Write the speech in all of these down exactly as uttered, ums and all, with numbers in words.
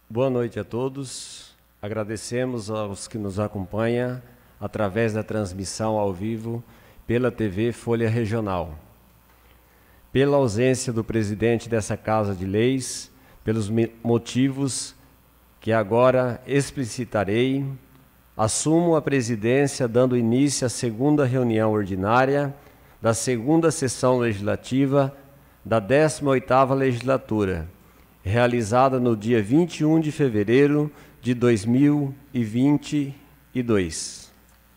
Boa noite a todos. Agradecemos aos que nos acompanham através da transmissão ao vivo pela T V Folha Regional. Pela ausência do presidente dessa Casa de Leis, pelos motivos que agora explicitarei, assumo a presidência dando início à segunda reunião ordinária da segunda sessão legislativa da décima oitava legislatura, realizada no dia vinte e um de fevereiro de dois mil e vinte e dois.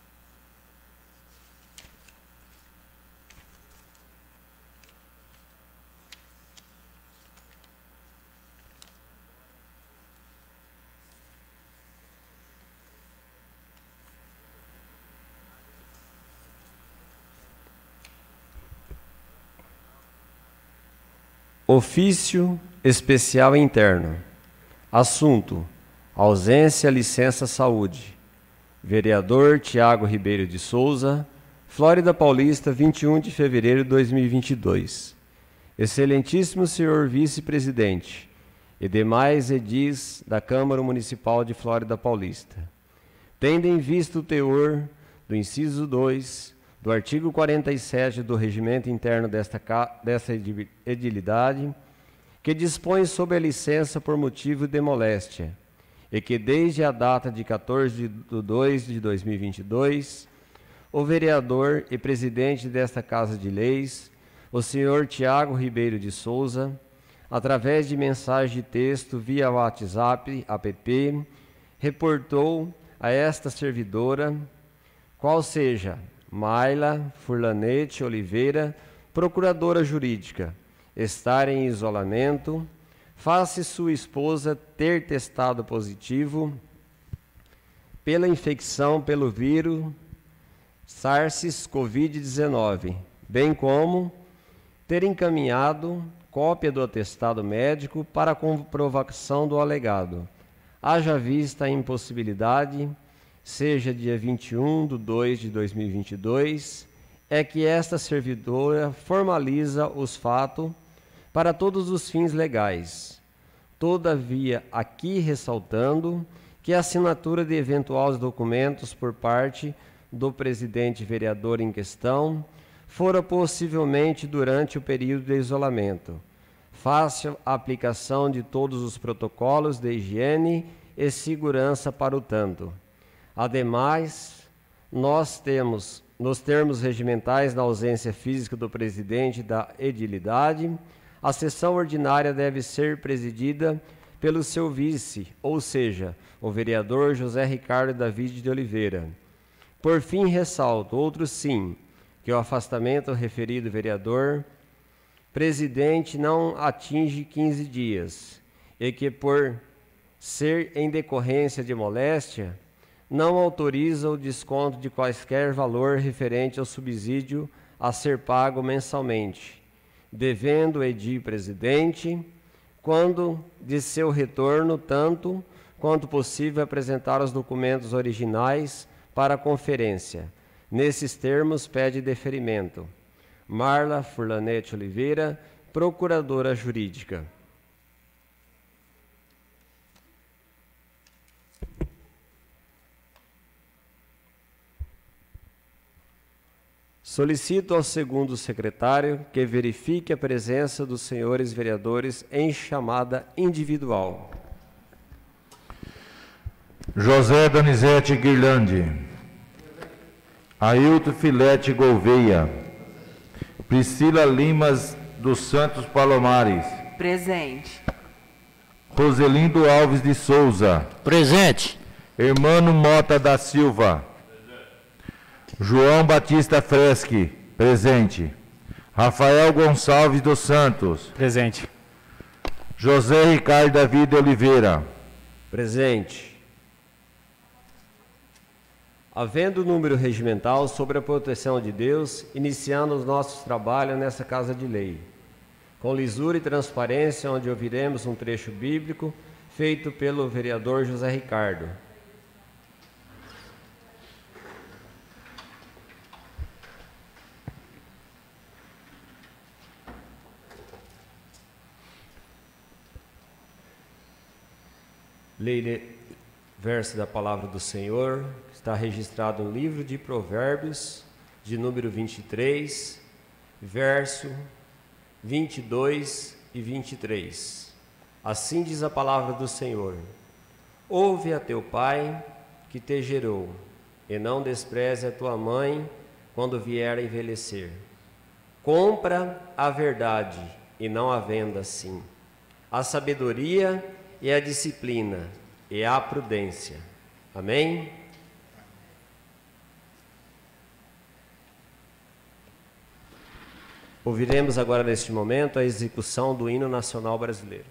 Ofício especial interno. Assunto: ausência, licença, saúde. Vereador Tiago Ribeiro de Souza, Flórida Paulista, vinte e um de fevereiro de dois mil e vinte e dois. Excelentíssimo senhor vice-presidente e demais edis da Câmara Municipal de Flórida Paulista, tendo em vista o teor do inciso dois do artigo quarenta e sete do Regimento Interno desta, desta edilidade, que dispõe sobre a licença por motivo de moléstia, e que desde a data de quatorze de dois de dois mil e vinte e dois, o vereador e presidente desta Casa de Leis, o senhor Tiago Ribeiro de Souza, através de mensagem de texto via WhatsApp, app, reportou a esta servidora, qual seja Mayla Furlanete Oliveira, procuradora jurídica, estar em isolamento, face sua esposa ter testado positivo pela infecção pelo vírus SARS CoV dezenove, bem como ter encaminhado cópia do atestado médico para a comprovação do alegado, haja vista a impossibilidade, seja dia vinte e um de dois de dois mil e vinte e dois, é que esta servidora formaliza os fatos para todos os fins legais. Todavia, aqui ressaltando que a assinatura de eventuais documentos por parte do presidente vereador em questão fora possivelmente durante o período de isolamento, fácil a aplicação de todos os protocolos de higiene e segurança para o tanto. Ademais, nós temos, nos termos regimentais da ausência física do presidente da edilidade, a sessão ordinária deve ser presidida pelo seu vice, ou seja, o vereador José Ricardo David de Oliveira. Por fim, ressalto, outro sim, que o afastamento referido vereador presidente não atinge quinze dias e que, por ser em decorrência de moléstia, não autoriza o desconto de quaisquer valor referente ao subsídio a ser pago mensalmente, devendo o edil presidente, quando de seu retorno, tanto quanto possível, apresentar os documentos originais para a conferência. Nesses termos, pede deferimento. Marla Furlanete Oliveira, procuradora jurídica. Solicito ao segundo secretário que verifique a presença dos senhores vereadores em chamada individual. José Donizete Guirlande, Ailton Filete Gouveia, Priscila Limas dos Santos Palomares. Presente. Roselindo Alves de Souza. Presente. Hermano Mota da Silva. João Batista Freschi, presente. Rafael Gonçalves dos Santos. Presente. José Ricardo David Oliveira. Presente. Havendo número regimental sobre a proteção de Deus, iniciando os nossos trabalhos nessa Casa de Lei. Com lisura e transparência, onde ouviremos um trecho bíblico feito pelo vereador José Ricardo. Leire verso da palavra do Senhor, está registrado no livro de Provérbios, de número vinte e três, verso vinte e dois e vinte e três. Assim diz a palavra do Senhor: ouve a teu pai que te gerou, e não despreze a tua mãe quando vier a envelhecer. Compra a verdade e não a venda sim, a sabedoria e a disciplina e a prudência. Amém? Ouviremos agora neste momento a execução do hino nacional brasileiro.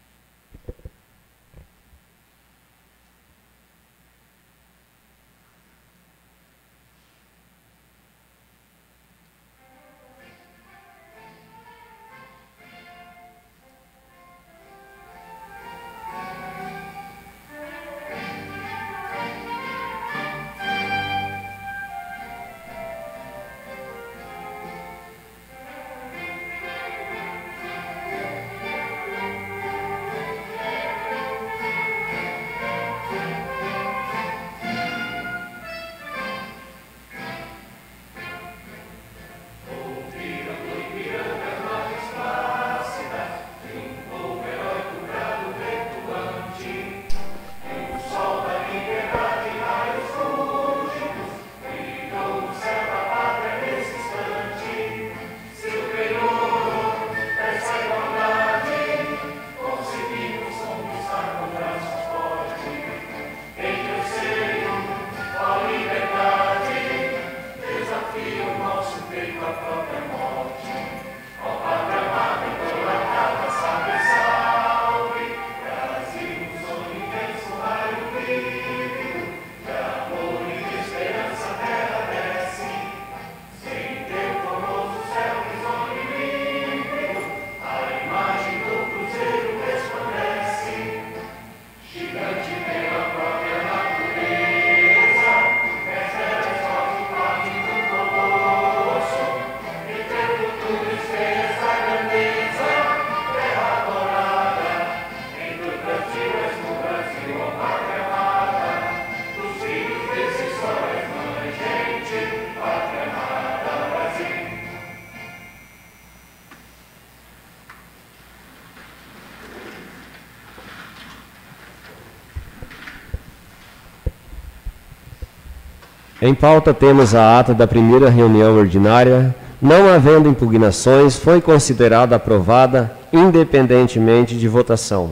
Em pauta temos a ata da primeira reunião ordinária. Não havendo impugnações, foi considerada aprovada independentemente de votação.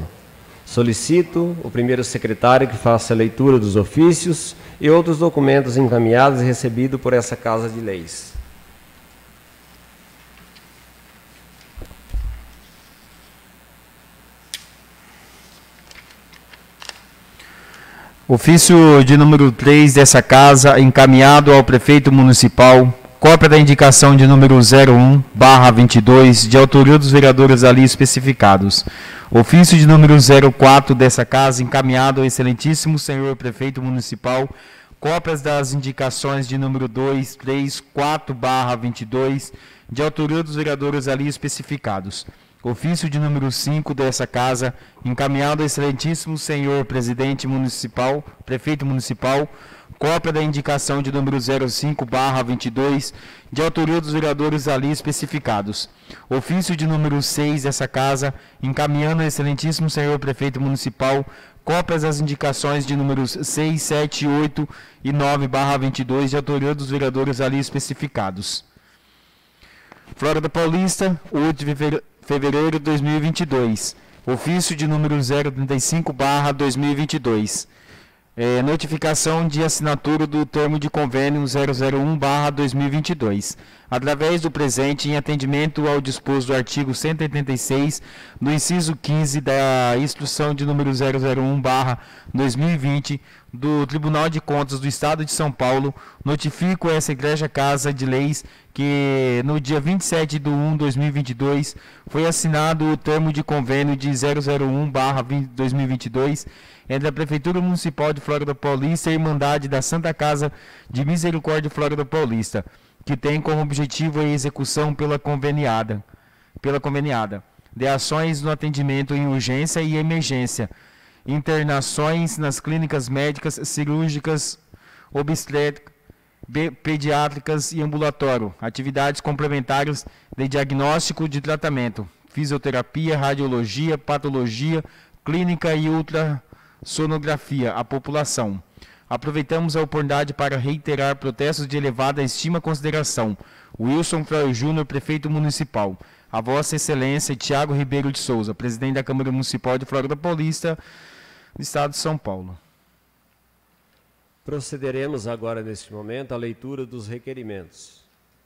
Solicito o primeiro secretário que faça a leitura dos ofícios e outros documentos encaminhados e recebidos por essa Casa de Leis. Ofício de número três dessa Casa, encaminhado ao Prefeito Municipal, cópia da indicação de número zero um barra vinte e dois, de autoria dos vereadores ali especificados. Ofício de número zero quatro dessa Casa, encaminhado ao Excelentíssimo Senhor Prefeito Municipal, cópias das indicações de número dois, três, quatro barra vinte e dois, de autoria dos vereadores ali especificados. Ofício de número cinco dessa Casa, encaminhado ao Excelentíssimo Senhor Presidente Municipal, Prefeito Municipal, cópia da indicação de número zero cinco barra vinte e dois, de autoria dos vereadores ali especificados. Ofício de número seis dessa Casa, encaminhando ao Excelentíssimo Senhor Prefeito Municipal, cópias das indicações de números seis, sete, oito e nove barra vinte e dois, de autoria dos vereadores ali especificados. Flórida Paulista, oito de fevereiro de dois mil e vinte e dois. Ofício de número zero trinta e cinco barra dois mil e vinte e dois. É, notificação de assinatura do termo de convênio zero zero um barra dois mil e vinte e dois. Através do presente, em atendimento ao disposto do artigo cento e oitenta e seis, do inciso quinze da instrução de número zero zero um barra dois mil e vinte, do Tribunal de Contas do Estado de São Paulo, notifico essa Igreja Casa de Leis que no dia vinte e sete de um de dois mil e vinte e dois foi assinado o termo de convênio de zero zero um barra dois mil e vinte e dois entre a Prefeitura Municipal de Flórida Paulista e a Irmandade da Santa Casa de Misericórdia de Flórida Paulista, que tem como objetivo a execução pela conveniada, pela conveniada de ações no atendimento em urgência e emergência, internações nas clínicas médicas, cirúrgicas, obstétricas, pediátricas e ambulatório, atividades complementares de diagnóstico de tratamento, fisioterapia, radiologia, patologia, clínica e ultrassonografia à população. Aproveitamos a oportunidade para reiterar protestos de elevada estima e consideração. Wilson Fleury Júnior, prefeito municipal. A Vossa Excelência Tiago Ribeiro de Souza, presidente da Câmara Municipal de Florida Paulista, do Estado de São Paulo. Procederemos agora, neste momento, à leitura dos requerimentos.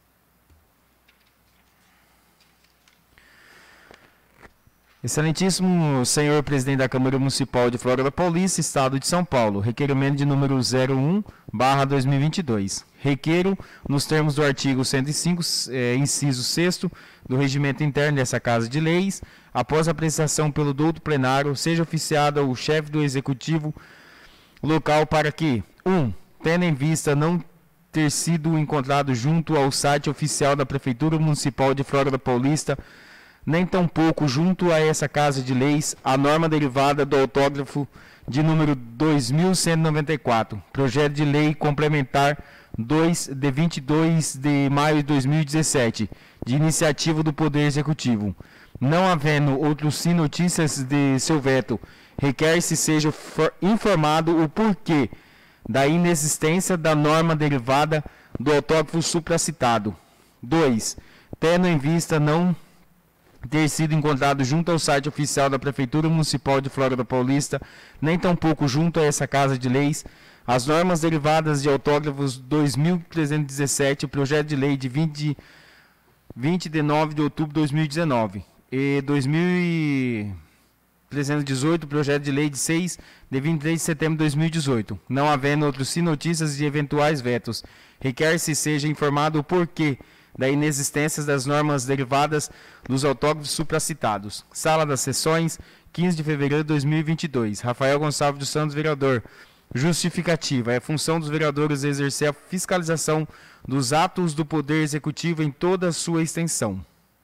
Excelentíssimo senhor presidente da Câmara Municipal de Florida Paulista, Estado de São Paulo, requerimento de número zero um barra dois mil e vinte e dois. Requeiro, nos termos do artigo cento e cinco, é, inciso sexto do regimento interno dessa Casa de Leis, após a apreciação pelo douto plenário, seja oficiado ao chefe do Executivo local para que, um, tendo em vista não ter sido encontrado junto ao site oficial da Prefeitura Municipal de Florida Paulista, nem tampouco junto a essa Casa de Leis, a norma derivada do autógrafo de número dois mil cento e noventa e quatro, projeto de lei complementar dois de vinte e dois de maio de dois mil e dezessete, de iniciativa do Poder Executivo. Não havendo outros sim notícias de seu veto, requer-se seja informado o porquê da inexistência da norma derivada do autógrafo supracitado. dois. Tendo em vista não ter sido encontrado junto ao site oficial da Prefeitura Municipal de Florida Paulista, nem tampouco junto a essa Casa de Leis, as normas derivadas de autógrafos dois mil trezentos e dezessete, o projeto de lei de vinte, vinte de nove de outubro de dois mil e dezenove, e dois mil trezentos e dezoito, projeto de lei de seis de vinte e três de setembro de dois mil e dezoito. Não havendo outros sim notícias de eventuais vetos, requer-se seja informado o porquê da inexistência das normas derivadas dos autógrafos supracitados. Sala das Sessões, quinze de fevereiro de dois mil e vinte e dois. Rafael Gonçalves dos Santos, vereador. Justificativa. É função dos vereadores exercer a fiscalização dos atos do Poder Executivo em toda a sua extensão.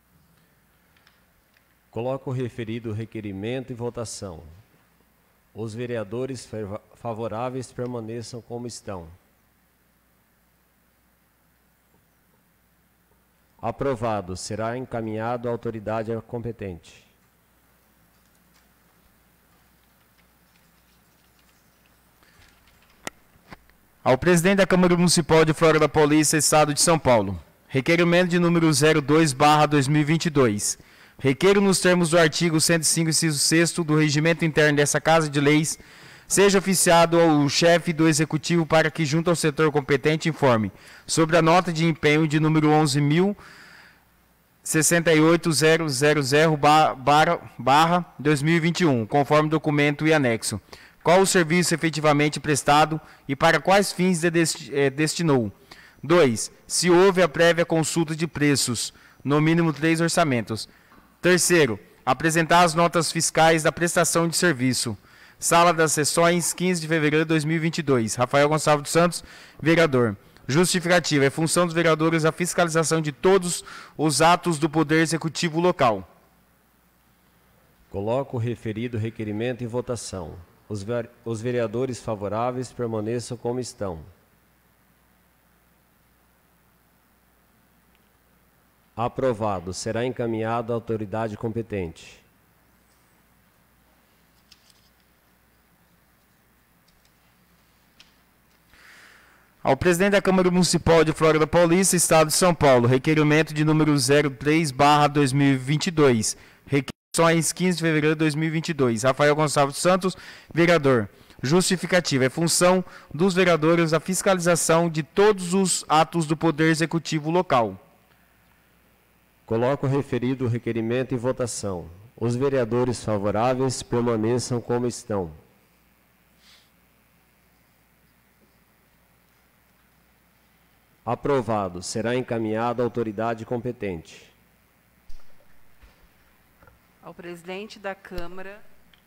Coloco o referido requerimento em votação. Os vereadores favoráveis permaneçam como estão. Aprovado. Será encaminhado à autoridade competente. Ao presidente da Câmara Municipal de Florida Paulista, Estado de São Paulo. Requerimento de número zero dois barra dois mil e vinte e dois. Requeiro nos termos do artigo cento e cinco, inciso sexto do regimento interno dessa Casa de Leis, seja oficiado ao chefe do Executivo para que, junto ao setor competente, informe sobre a nota de empenho de número onze mil sessenta e oito zero zero zero barra dois mil e vinte e um, conforme documento e anexo. Qual o serviço efetivamente prestado e para quais fins destinou. dois. Se houve a prévia consulta de preços, no mínimo três orçamentos. Terceiro, apresentar as notas fiscais da prestação de serviço. Sala das Sessões, quinze de fevereiro de dois mil e vinte e dois. Rafael Gonçalves dos Santos, vereador. Justificativa. É função dos vereadores a fiscalização de todos os atos do Poder Executivo local. Coloco o referido requerimento em votação. Os, ver... os vereadores favoráveis permaneçam como estão. Aprovado. Será encaminhado à autoridade competente. Ao presidente da Câmara Municipal de Florida Paulista, Estado de São Paulo, requerimento de número zero três barra dois mil e vinte e dois. Requisições quinze de fevereiro de dois mil e vinte e dois. Rafael Gonçalves Santos, vereador. Justificativa. É função dos vereadores a fiscalização de todos os atos do Poder Executivo local. Coloco o referido requerimento em votação. Os vereadores favoráveis permaneçam como estão. Aprovado. Será encaminhado à autoridade competente. Ao presidente da Câmara.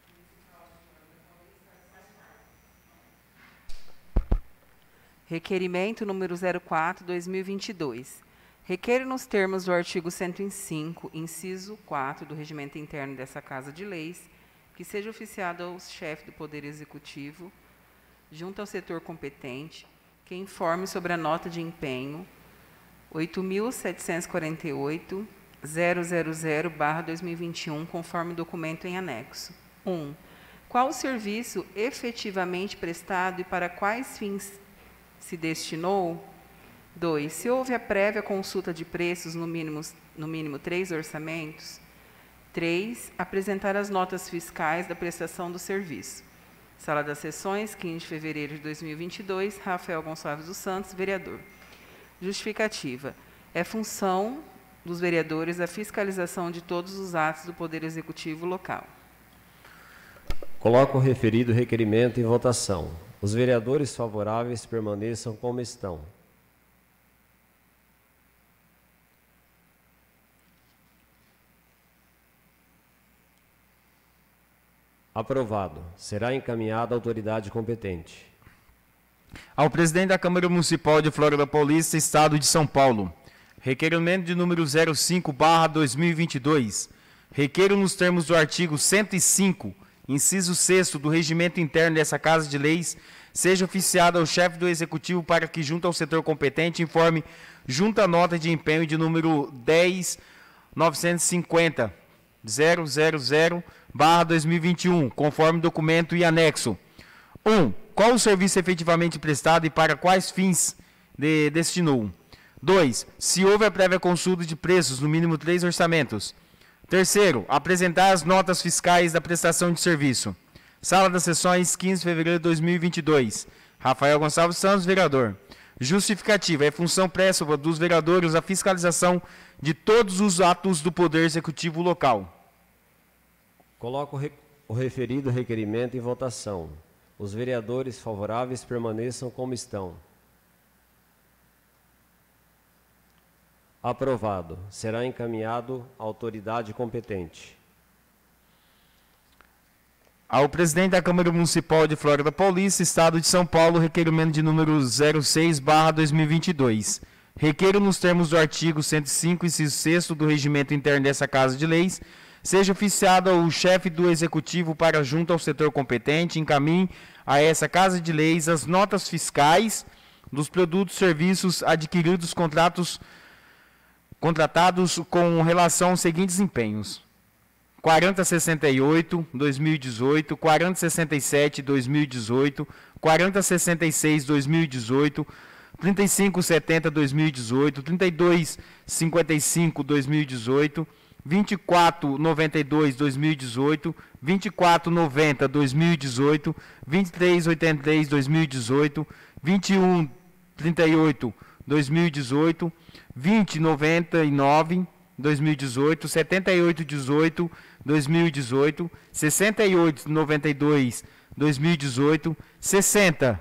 Requerimento número zero quatro, dois mil e vinte e dois. Requeiro nos termos do artigo cento e cinco, inciso quatro do regimento interno dessa Casa de Leis, que seja oficiado ao chefe do Poder Executivo, junto ao setor competente, que informe sobre a nota de empenho oito mil setecentos e quarenta e oito ponto zero zero zero barra dois mil e vinte e um, conforme documento em anexo. um. Qual o serviço efetivamente prestado e para quais fins se destinou? dois. Se houve a prévia consulta de preços, no mínimo, no mínimo três orçamentos. três. Apresentar as notas fiscais da prestação do serviço. Sala das Sessões, quinze de fevereiro de dois mil e vinte e dois, Rafael Gonçalves dos Santos, vereador. Justificativa. É função dos vereadores a fiscalização de todos os atos do Poder Executivo local. Coloco o referido requerimento em votação. Os vereadores favoráveis permaneçam como estão. Aprovado. Será encaminhado à autoridade competente. Ao presidente da Câmara Municipal de Flora da Paulista, Estado de São Paulo. Requerimento de número zero cinco barra dois mil e vinte e dois. Requeiro nos termos do artigo cento e cinco, inciso sexto do Regimento Interno dessa Casa de Leis, seja oficiado ao chefe do Executivo para que, junto ao setor competente, informe junto à nota de empenho de número dez mil novecentos e cinquenta ponto zero zero zero barra dois mil e vinte e um, conforme documento e anexo. um. Qual o serviço efetivamente prestado e para quais fins de, destinou? dois. Se houve a prévia consulta de preços, no mínimo três orçamentos. Terceiro, apresentar as notas fiscais da prestação de serviço. Sala das Sessões, quinze de fevereiro de dois mil e vinte e dois. Rafael Gonçalves Santos, vereador. Justificativa. É função préssua dos vereadores a fiscalização de todos os atos do Poder Executivo local. Coloco o, re o referido requerimento em votação. Os vereadores favoráveis permaneçam como estão. Aprovado. Será encaminhado à autoridade competente. Ao presidente da Câmara Municipal de Flora da Paulista, Estado de São Paulo, requerimento de número zero seis barra dois mil e vinte e dois. Requeiro nos termos do artigo cento e cinco, inciso sexto do Regimento Interno dessa Casa de Leis, seja oficiado ao chefe do Executivo para, junto ao setor competente, encaminhe a essa Casa de Leis as notas fiscais dos produtos e serviços adquiridos, contratos, contratados com relação aos seguintes empenhos: quarenta sessenta e oito, dois mil e dezoito, quarenta sessenta e sete, dois mil e dezoito, quarenta sessenta e seis, dois mil e dezoito, trinta e cinco setenta, dois mil e dezoito, trinta e dois cinquenta e cinco, dois mil e dezoito, vinte e quatro noventa e dois, dois mil e dezoito, vinte e quatro noventa, dois mil e dezoito, vinte e três oitenta e três, dois mil e dezoito, vinte e um trinta e oito, dois mil e dezoito, vinte noventa e nove, dois mil e dezoito, setenta e oito dezoito, dois mil e dezoito, sessenta e oito noventa e dois, dois mil e dezoito, sessenta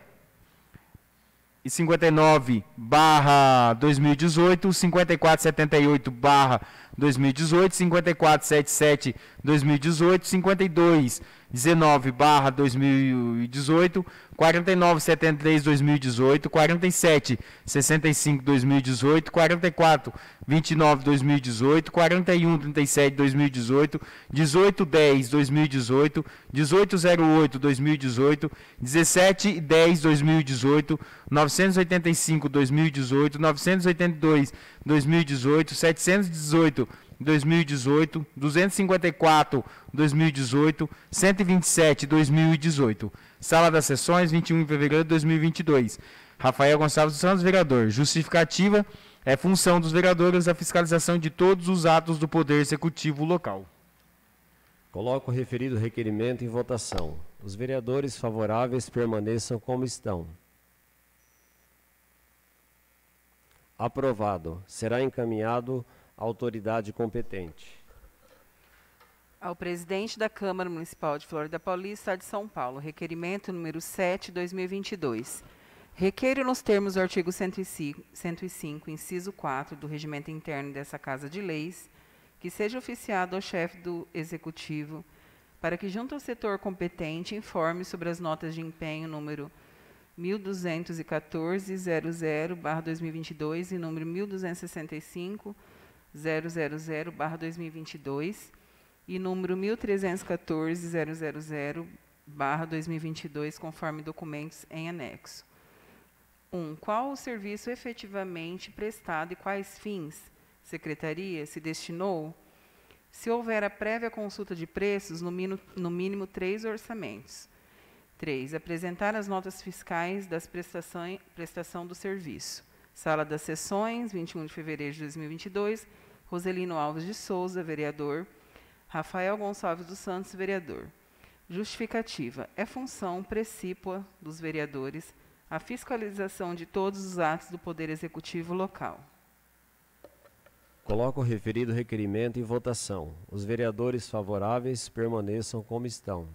e cinquenta e nove barra dois mil e dezoito, cinquenta e quatro setenta e oito barra dois mil e dezoito, cinquenta e quatro setenta e sete dois mil e dezoito, cinquenta e dois dezenove barra dois mil e dezoito, quarenta e nove setenta e três dois mil e dezoito, quarenta e sete sessenta e cinco dois mil e dezoito, quarenta e quatro vinte e nove dois mil e dezoito, quarenta e um trinta e sete dois mil e dezoito, dezoito dez dois mil e dezoito, dezoito zero oito dois mil e dezoito, dezessete dez dois mil e dezoito, novecentos e oitenta e cinco dois mil e dezoito, novecentos e oitenta e dois dois mil e dezoito, setecentos e dezoito dois mil e dezoito, duzentos e cinquenta e quatro dois mil e dezoito, cento e vinte e sete dois mil e dezoito. Sala das Sessões, vinte e um de fevereiro de dois mil e vinte e dois. Rafael Gonçalves dos Santos, vereador. Justificativa. É função dos vereadores a fiscalização de todos os atos do Poder Executivo local. Coloco o referido requerimento em votação. Os vereadores favoráveis permaneçam como estão. Aprovado. Será encaminhado à autoridade competente. Ao presidente da Câmara Municipal de Flora da Paulista, Estado de São Paulo, requerimento número sete, dois mil e vinte e dois. Requeiro nos termos do artigo cento e cinco, inciso quatro do Regimento Interno dessa Casa de Leis, que seja oficiado ao chefe do Executivo para que, junto ao setor competente, informe sobre as notas de empenho número mil duzentos e quatorze ponto zero zero barra dois mil e vinte e dois e número mil duzentos e sessenta e cinco ponto zero zero zero barra dois mil e vinte e dois, e número mil trezentos e quatorze ponto zero zero zero barra dois mil e vinte e dois, conforme documentos em anexo. um. Qual o serviço efetivamente prestado e quais fins, Secretaria, se destinou? Se houver a prévia consulta de preços, no mínimo, no mínimo três orçamentos. três. Apresentar as notas fiscais das prestações, prestação do serviço. Sala das Sessões, vinte e um de fevereiro de dois mil e vinte e dois, Roselino Alves de Souza, vereador. Rafael Gonçalves dos Santos, vereador. Justificativa. É função precípua dos vereadores a fiscalização de todos os atos do Poder Executivo local. Coloco o referido requerimento em votação. Os vereadores favoráveis permaneçam como estão.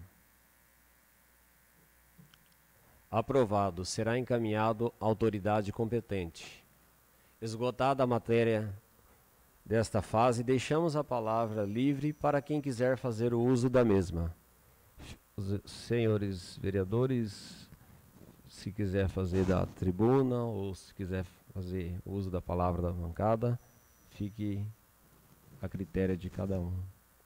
Aprovado. Será encaminhado à autoridade competente. Esgotada a matéria desta fase, deixamos a palavra livre para quem quiser fazer o uso da mesma. Os senhores vereadores, se quiser fazer da tribuna ou se quiser fazer uso da palavra da bancada, fique a critério de cada um.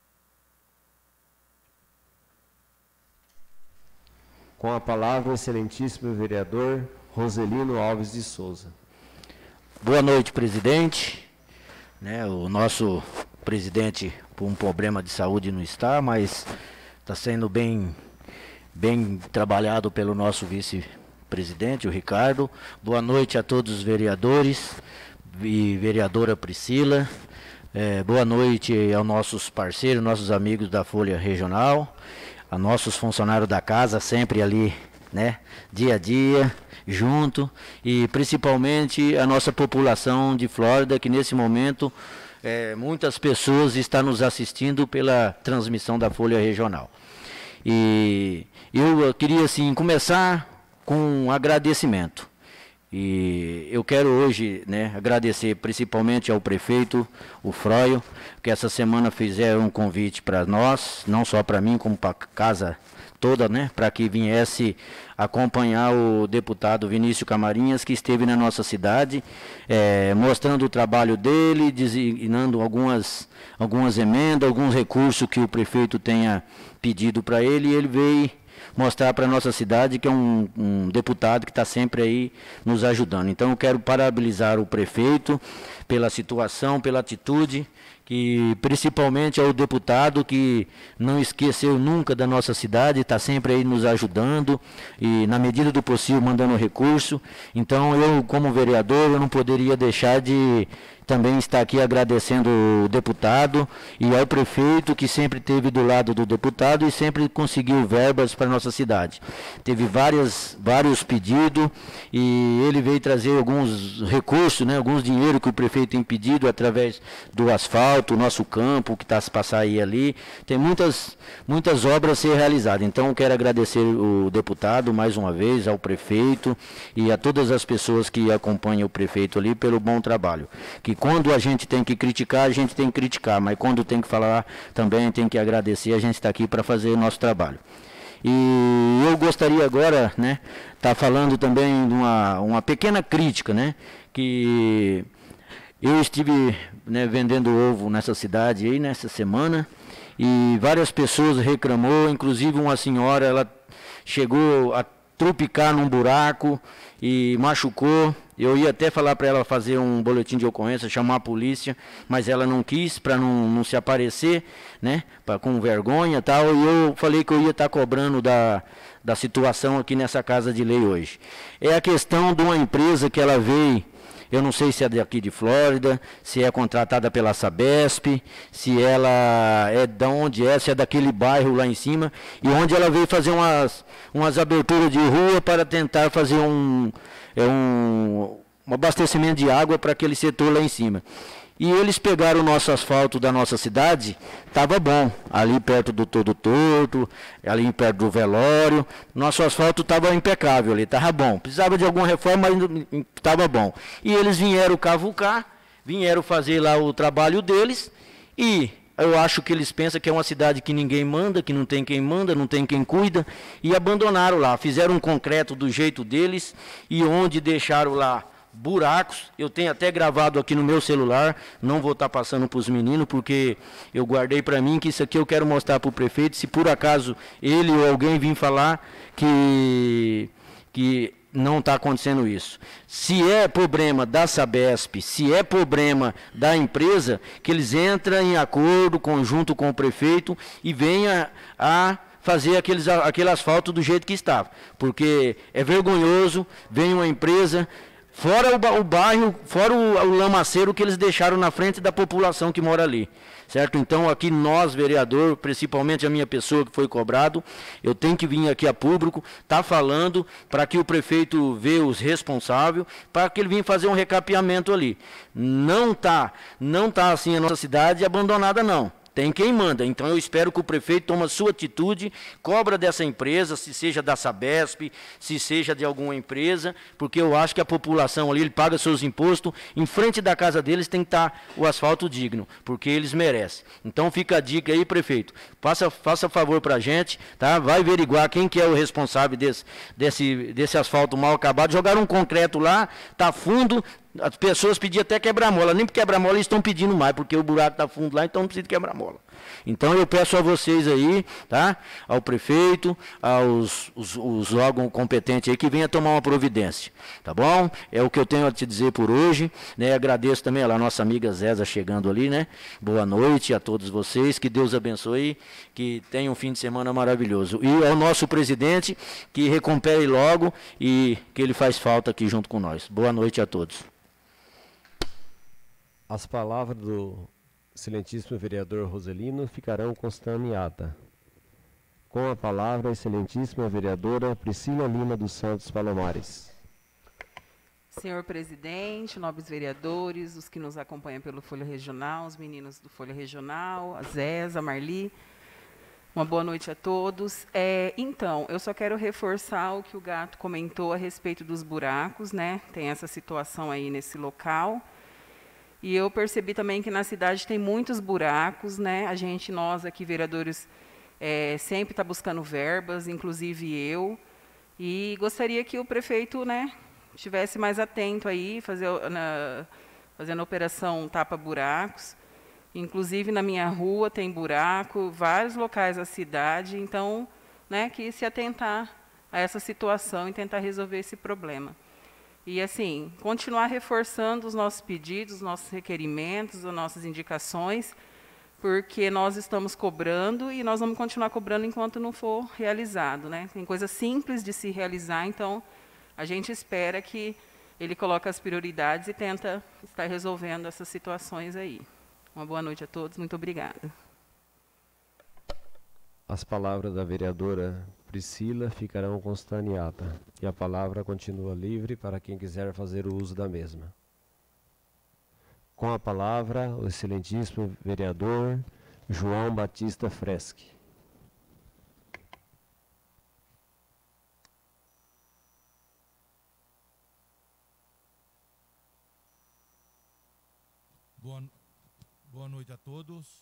Com a palavra, o excelentíssimo vereador Roselino Alves de Souza. Boa noite, presidente. Né, o nosso presidente, por um problema de saúde, não está, mas está sendo bem, bem trabalhado pelo nosso vice-presidente, o Ricardo. Boa noite a todos os vereadores e vereadora Priscila. É, boa noite aos nossos parceiros, nossos amigos da Folha Regional, a nossos funcionários da casa, sempre ali, né, dia a dia, junto, e principalmente a nossa população de Flórida, que nesse momento é, muitas pessoas estão nos assistindo pela transmissão da Folha Regional. E eu queria, assim, começar com um agradecimento. E eu quero hoje, né, agradecer principalmente ao prefeito, o Froio, que essa semana fizeram um convite para nós, não só para mim, como para a casa toda, né, para que viesse acompanhar o deputado Vinícius Camarinhas, que esteve na nossa cidade, é, mostrando o trabalho dele, designando algumas, algumas emendas, alguns recursos que o prefeito tenha pedido para ele, e ele veio mostrar para a nossa cidade que é um, um deputado que está sempre aí nos ajudando. Então eu quero parabenizar o prefeito pela situação, pela atitude, que principalmente é o deputado que não esqueceu nunca da nossa cidade, está sempre aí nos ajudando e na medida do possível mandando recurso. Então eu, como vereador, eu não poderia deixar de também estar aqui agradecendo o deputado e ao prefeito, que sempre esteve do lado do deputado e sempre conseguiu verbas para a nossa cidade. Teve várias, vários pedidos e ele veio trazer alguns recursos, né, alguns dinheiro que o prefeito tem pedido através do asfalto, o nosso campo que está a se passar aí ali. Tem muitas, muitas obras a ser realizadas. Então quero agradecer o deputado mais uma vez, ao prefeito e a todas as pessoas que acompanham o prefeito ali pelo bom trabalho. Que quando a gente tem que criticar, a gente tem que criticar, mas quando tem que falar também tem que agradecer, a gente está aqui para fazer o nosso trabalho. E eu gostaria agora, né, tá falando também de uma, uma pequena crítica, né, que eu estive, né, vendendo ovo nessa cidade aí, nessa semana, e várias pessoas reclamou, inclusive uma senhora, ela chegou a trupicar num buraco e machucou. Eu ia até falar para ela fazer um boletim de ocorrência, chamar a polícia, mas ela não quis, para não, não se aparecer, né, pra, com vergonha e tal, e eu falei que eu ia estar cobrando da, da situação aqui nessa casa de lei hoje. É a questão de uma empresa que ela veio, eu não sei se é daqui de Flórida, se é contratada pela Sabesp, se ela é de onde é, se é daquele bairro lá em cima, e onde ela veio fazer umas, umas aberturas de rua para tentar fazer um, é um, um abastecimento de água para aquele setor lá em cima. E eles pegaram o nosso asfalto da nossa cidade, estava bom, ali perto do Todo Torto, ali perto do velório, nosso asfalto estava impecável ali, estava bom. Precisava de alguma reforma, mas estava bom. E eles vieram cavucar, vieram fazer lá o trabalho deles, e eu acho que eles pensam que é uma cidade que ninguém manda, que não tem quem manda, não tem quem cuida, e abandonaram lá, fizeram um concreto do jeito deles, e onde deixaram lá buracos, eu tenho até gravado aqui no meu celular, não vou estar passando para os meninos, porque eu guardei para mim que isso aqui eu quero mostrar para o prefeito, se por acaso ele ou alguém vir falar que, que não está acontecendo isso. Se é problema da Sabesp, se é problema da empresa, que eles entrem em acordo, conjunto com o prefeito e venha a fazer aqueles, aquele asfalto do jeito que estava. Porque é vergonhoso, vem uma empresa... Fora o, o bairro, fora o, o lamaceiro que eles deixaram na frente da população que mora ali, certo? Então aqui nós, vereador, principalmente a minha pessoa que foi cobrado, eu tenho que vir aqui a público, tá falando para que o prefeito vê os responsáveis, para que ele venha fazer um recapeamento ali. Não tá, não tá assim a nossa cidade abandonada não. Tem quem manda, então eu espero que o prefeito tome a sua atitude, cobra dessa empresa, se seja da Sabesp, se seja de alguma empresa, porque eu acho que a população ali, ele paga seus impostos, em frente da casa deles tem que estar o asfalto digno, porque eles merecem. Então fica a dica aí, prefeito, faça, faça favor para a gente, tá? Vai averiguar quem que é o responsável desse, desse, desse asfalto mal acabado, jogaram um concreto lá, tá fundo. As pessoas pediam até quebra-mola, nem porque quebra-mola eles estão pedindo mais, porque o buraco está fundo lá, então não precisa de quebra-mola. Então eu peço a vocês aí, tá? Ao prefeito, aos os, os órgãos competentes aí, que venha tomar uma providência, tá bom? É o que eu tenho a te dizer por hoje, né? Agradeço também a nossa amiga Zéza chegando ali, né? Boa noite a todos vocês, que Deus abençoe, que tenham um fim de semana maravilhoso. E ao nosso presidente, que recupere logo e que ele faz falta aqui junto com nós. Boa noite a todos. As palavras do excelentíssimo vereador Roselino ficarão constando em ata. Com a palavra, a excelentíssima vereadora Priscila Lima dos Santos Palomares. Senhor presidente, nobres vereadores, os que nos acompanham pelo Folha Regional, os meninos do Folha Regional, a Zéza, a Marli, uma boa noite a todos. É, então, eu só quero reforçar o que o Gato comentou a respeito dos buracos, né? Tem essa situação aí nesse local. E eu percebi também que na cidade tem muitos buracos, né? A gente, nós aqui, vereadores, é, sempre está buscando verbas, inclusive eu. E gostaria que o prefeito, né, estivesse mais atento aí, fazer, na, fazendo a operação tapa-buracos. Inclusive na minha rua tem buraco, vários locais da cidade. Então, né, que se atentar a essa situação e tentar resolver esse problema. E, assim, continuar reforçando os nossos pedidos, os nossos requerimentos, as nossas indicações, porque nós estamos cobrando e nós vamos continuar cobrando enquanto não for realizado, né? Tem coisa simples de se realizar, então a gente espera que ele coloque as prioridades e tenta estar resolvendo essas situações aí. Uma boa noite a todos, muito obrigada. As palavras da vereadora Priscila ficarão constando em ata, e a palavra continua livre para quem quiser fazer o uso da mesma. Com a palavra, o excelentíssimo vereador João Batista Freschi. Boa, boa noite a todos.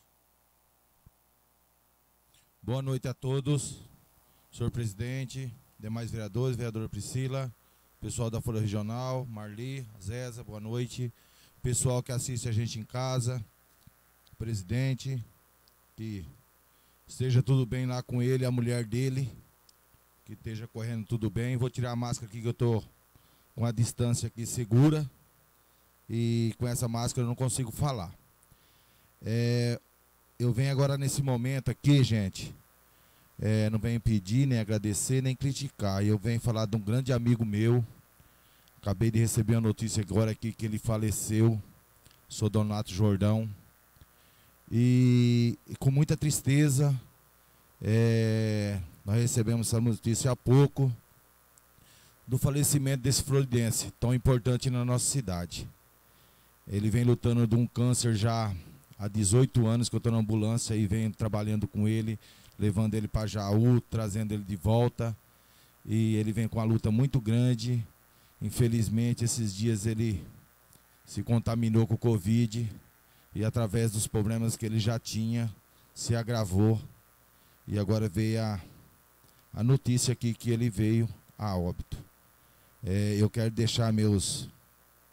Boa noite a todos, senhor presidente, demais vereadores, vereadora Priscila, pessoal da Folha Regional, Marli, Zéza, boa noite, pessoal que assiste a gente em casa, presidente, que esteja tudo bem lá com ele, a mulher dele, que esteja correndo tudo bem. Vou tirar a máscara aqui que eu estou com a distância aqui segura e com essa máscara eu não consigo falar. É... Eu venho agora nesse momento aqui, gente, é, não venho pedir, nem agradecer, nem criticar. Eu venho falar de um grande amigo meu. Acabei de receber a notícia agora aqui que ele faleceu. Sou Donato Jordão. E, e com muita tristeza, é, nós recebemos essa notícia há pouco do falecimento desse floridense, tão importante na nossa cidade. Ele vem lutando de um câncer já há dezoito anos que eu estou na ambulância e venho trabalhando com ele, levando ele para Jaú, trazendo ele de volta. E ele vem com uma luta muito grande. Infelizmente, esses dias ele se contaminou com o Covid e através dos problemas que ele já tinha, se agravou. E agora veio a, a notícia aqui que ele veio a óbito. É, eu quero deixar meus,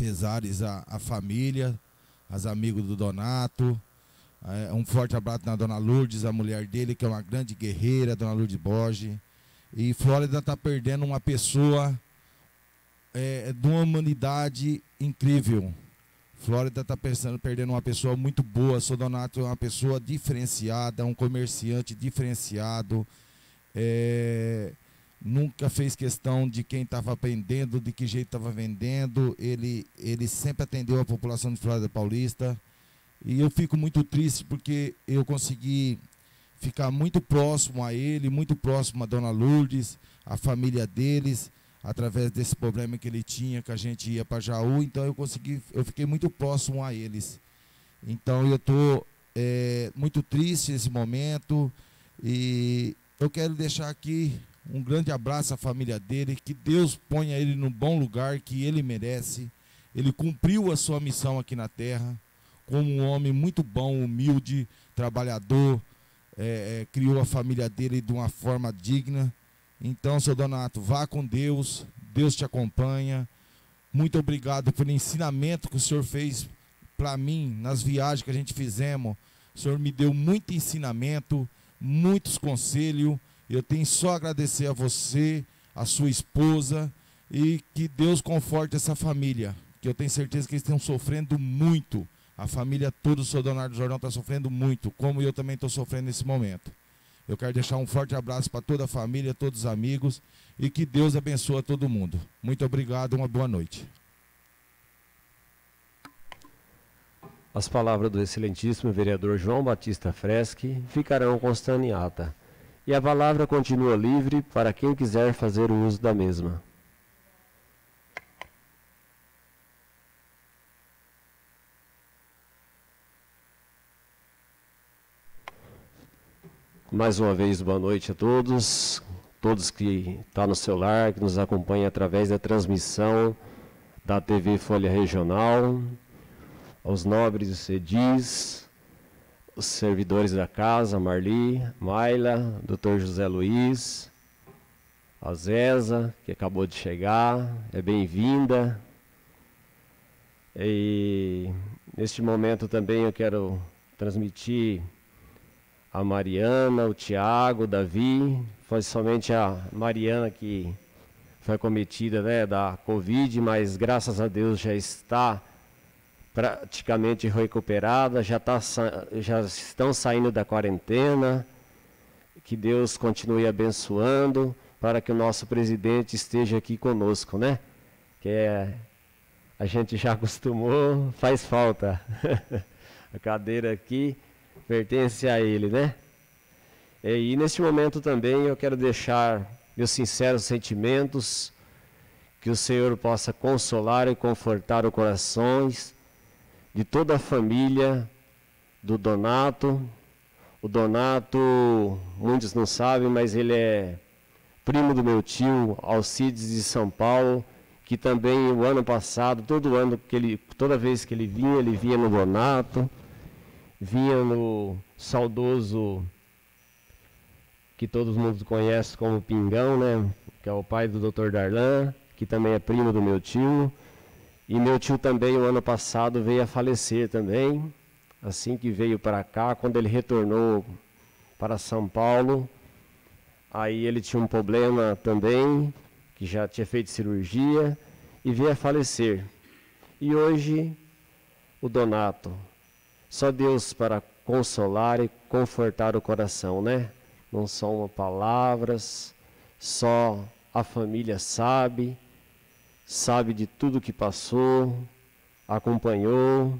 pesares à, à família, aos amigos do Donato. É, um forte abraço na Dona Lourdes, a mulher dele, que é uma grande guerreira, a Dona Lourdes Borges. E Flórida está perdendo uma pessoa é, de uma humanidade incrível. Flórida está perdendo uma pessoa muito boa. Seu Donato é uma pessoa diferenciada, um comerciante diferenciado. É, nunca fez questão de quem estava vendendo, de que jeito estava vendendo. Ele, ele sempre atendeu a população de Flórida Paulista. E eu fico muito triste porque eu consegui ficar muito próximo a ele, muito próximo a Dona Lourdes, a família deles, através desse problema que ele tinha, que a gente ia para Jaú. Então eu consegui, eu fiquei muito próximo a eles. Então eu estou é, muito triste nesse momento e eu quero deixar aqui um grande abraço à família dele, que Deus ponha ele no bom lugar que ele merece. Ele cumpriu a sua missão aqui na Terra como um homem muito bom, humilde, trabalhador, é, é, criou a família dele de uma forma digna. Então, seu Donato, vá com Deus, Deus te acompanha. Muito obrigado pelo ensinamento que o senhor fez para mim nas viagens que a gente fizemos. O senhor me deu muito ensinamento, muitos conselhos. Eu tenho só a agradecer a você, a sua esposa, e que Deus conforte essa família, que eu tenho certeza que eles estão sofrendo muito. A família toda do seu Leonardo Jordão está sofrendo muito, como eu também estou sofrendo nesse momento. Eu quero deixar um forte abraço para toda a família, todos os amigos, e que Deus abençoe todo mundo. Muito obrigado, uma boa noite. As palavras do excelentíssimo vereador João Batista Freschi ficarão constando em ata, e a palavra continua livre para quem quiser fazer o uso da mesma. Mais uma vez, boa noite a todos, todos que estão no celular, que nos acompanham através da transmissão da T V Folha Regional, aos nobres do CEDIS, os servidores da casa, Marli, Maila, doutor José Luiz, a Zeza, que acabou de chegar, é bem-vinda. E neste momento também eu quero transmitir a Mariana, o Tiago, o Davi. Foi somente a Mariana que foi acometida, né, da Covid, mas graças a Deus já está praticamente recuperada, já, tá, já estão saindo da quarentena. Que Deus continue abençoando para que o nosso presidente esteja aqui conosco, né? Que é, a gente já acostumou, faz falta. A cadeira aqui pertence a ele, né? E neste momento também eu quero deixar meus sinceros sentimentos, que o Senhor possa consolar e confortar os corações de toda a família do Donato. O Donato, muitos não sabem, mas ele é primo do meu tio Alcides de São Paulo, que também o ano passado, todo ano que ele, toda vez que ele vinha, ele vinha no Donato, vinha no saudoso, que todo mundo conhece como Pingão, né? Que é o pai do doutor Darlan, que também é primo do meu tio. E meu tio também, o ano passado, veio a falecer também. Assim que veio para cá, quando ele retornou para São Paulo, aí ele tinha um problema também, que já tinha feito cirurgia, e veio a falecer. E hoje, o Donato, só Deus para consolar e confortar o coração, né? Não são palavras, só a família sabe, sabe de tudo que passou, acompanhou.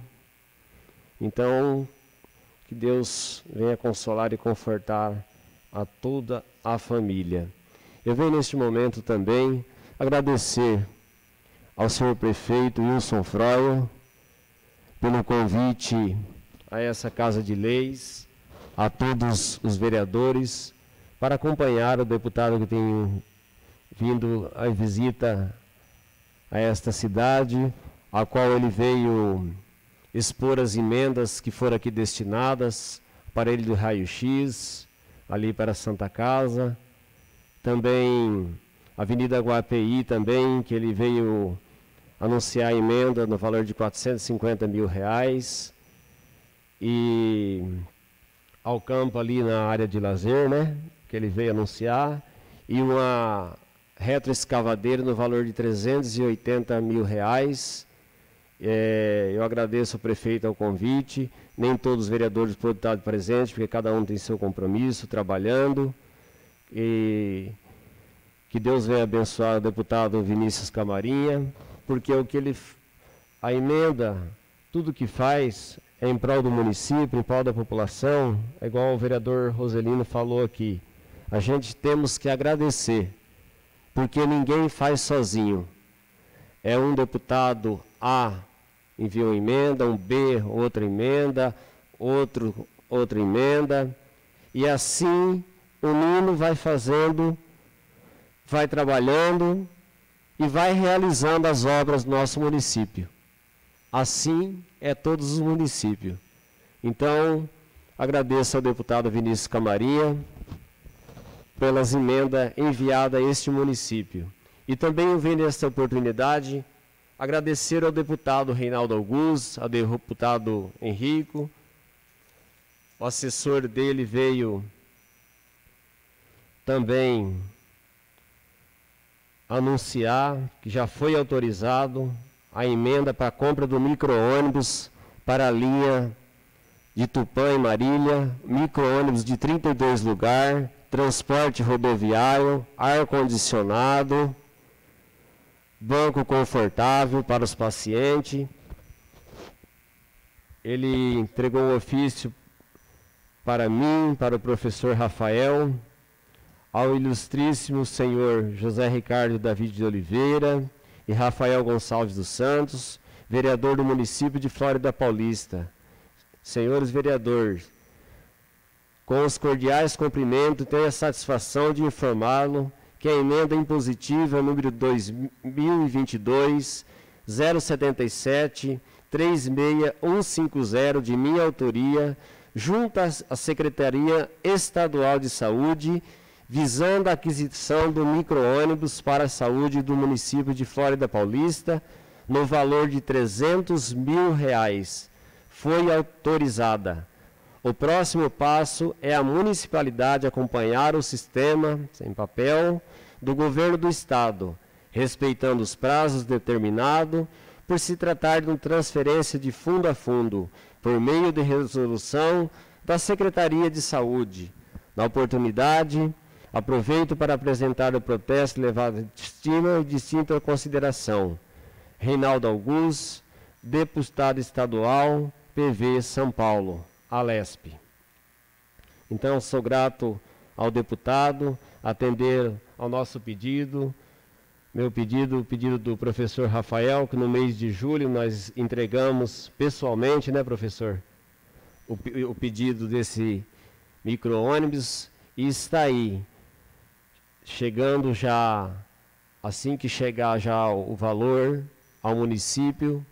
Então, que Deus venha consolar e confortar a toda a família. Eu venho neste momento também agradecer ao senhor prefeito Wilson Froio pelo convite a essa Casa de Leis, a todos os vereadores, para acompanhar o deputado que tem vindo à visita a esta cidade, a qual ele veio expor as emendas que foram aqui destinadas, aparelho do raio-x, ali para a Santa Casa, também Avenida Guapeí também, que ele veio anunciar a emenda no valor de quatrocentos e cinquenta mil reais e ao campo ali na área de lazer, né, que ele veio anunciar, e uma retroescavadeira no valor de trezentos e oitenta mil reais. É, eu agradeço ao prefeito ao convite, nem todos os vereadores podem estar presentes, porque cada um tem seu compromisso, trabalhando, e que Deus venha abençoar o deputado Vinícius Camarinha, porque o que ele, a emenda, tudo que faz é em prol do município, em prol da população, é igual o vereador Roselino falou aqui, a gente temos que agradecer, porque ninguém faz sozinho, é um deputado A envia uma emenda, um B, outra emenda, outro, outra emenda, e assim o Nino vai fazendo, vai trabalhando e vai realizando as obras do nosso município. Assim é todos os municípios. Então, agradeço ao deputado Vinícius Camarinha pelas emendas enviadas a este município. E também venho nesta oportunidade agradecer ao deputado Reinaldo Augusto, ao deputado Henrico. O assessor dele veio também anunciar que já foi autorizado a emenda para a compra do micro-ônibus para a linha de Tupã e Marília, micro-ônibus de trinta e dois lugares, transporte rodoviário, ar-condicionado, banco confortável para os pacientes. Ele entregou um ofício para mim, para o professor Rafael, ao ilustríssimo senhor José Ricardo David de Oliveira e Rafael Gonçalves dos Santos, vereador do município de Flórida Paulista. Senhores vereadores, com os cordiais cumprimentos, tenho a satisfação de informá-lo que a emenda impositiva número dois mil e vinte e dois, zero setenta e sete, três seis um cinco zero, de minha autoria, junto à Secretaria Estadual de Saúde, visando a aquisição do micro-ônibus para a saúde do município de Flórida Paulista, no valor de trezentos mil reais, foi autorizada. O próximo passo é a municipalidade acompanhar o sistema, sem papel, do governo do estado, respeitando os prazos determinados, por se tratar de uma transferência de fundo a fundo, por meio de resolução da Secretaria de Saúde. Na oportunidade, aproveito para apresentar o protesto levado em estima e distinta consideração. Reinaldo Augusto, deputado estadual, P V São Paulo, Alesp. Então, sou grato ao deputado atender ao nosso pedido, meu pedido, o pedido do professor Rafael, que no mês de julho nós entregamos pessoalmente, né, professor, o, o pedido desse micro-ônibus, e está aí, chegando já, assim que chegar já o valor ao município,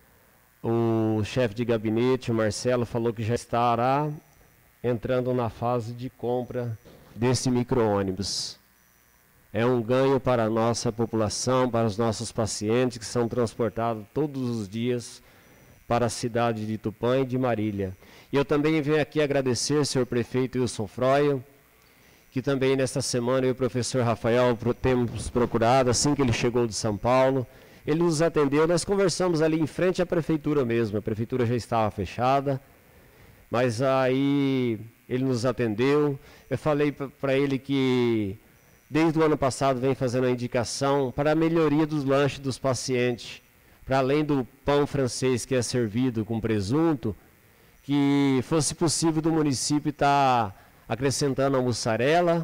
o chefe de gabinete, o Marcelo, falou que já estará entrando na fase de compra desse micro-ônibus. É um ganho para a nossa população, para os nossos pacientes que são transportados todos os dias para a cidade de Tupã e de Marília. E eu também venho aqui agradecer, senhor prefeito Wilson Froio, que também nesta semana eu e o professor Rafael temos procurado, assim que ele chegou de São Paulo, ele nos atendeu, nós conversamos ali em frente à prefeitura mesmo, a prefeitura já estava fechada, mas aí ele nos atendeu, eu falei para ele que desde o ano passado vem fazendo a indicação para a melhoria dos lanches dos pacientes, para além do pão francês que é servido com presunto, que fosse possível do município estar acrescentando a mussarela,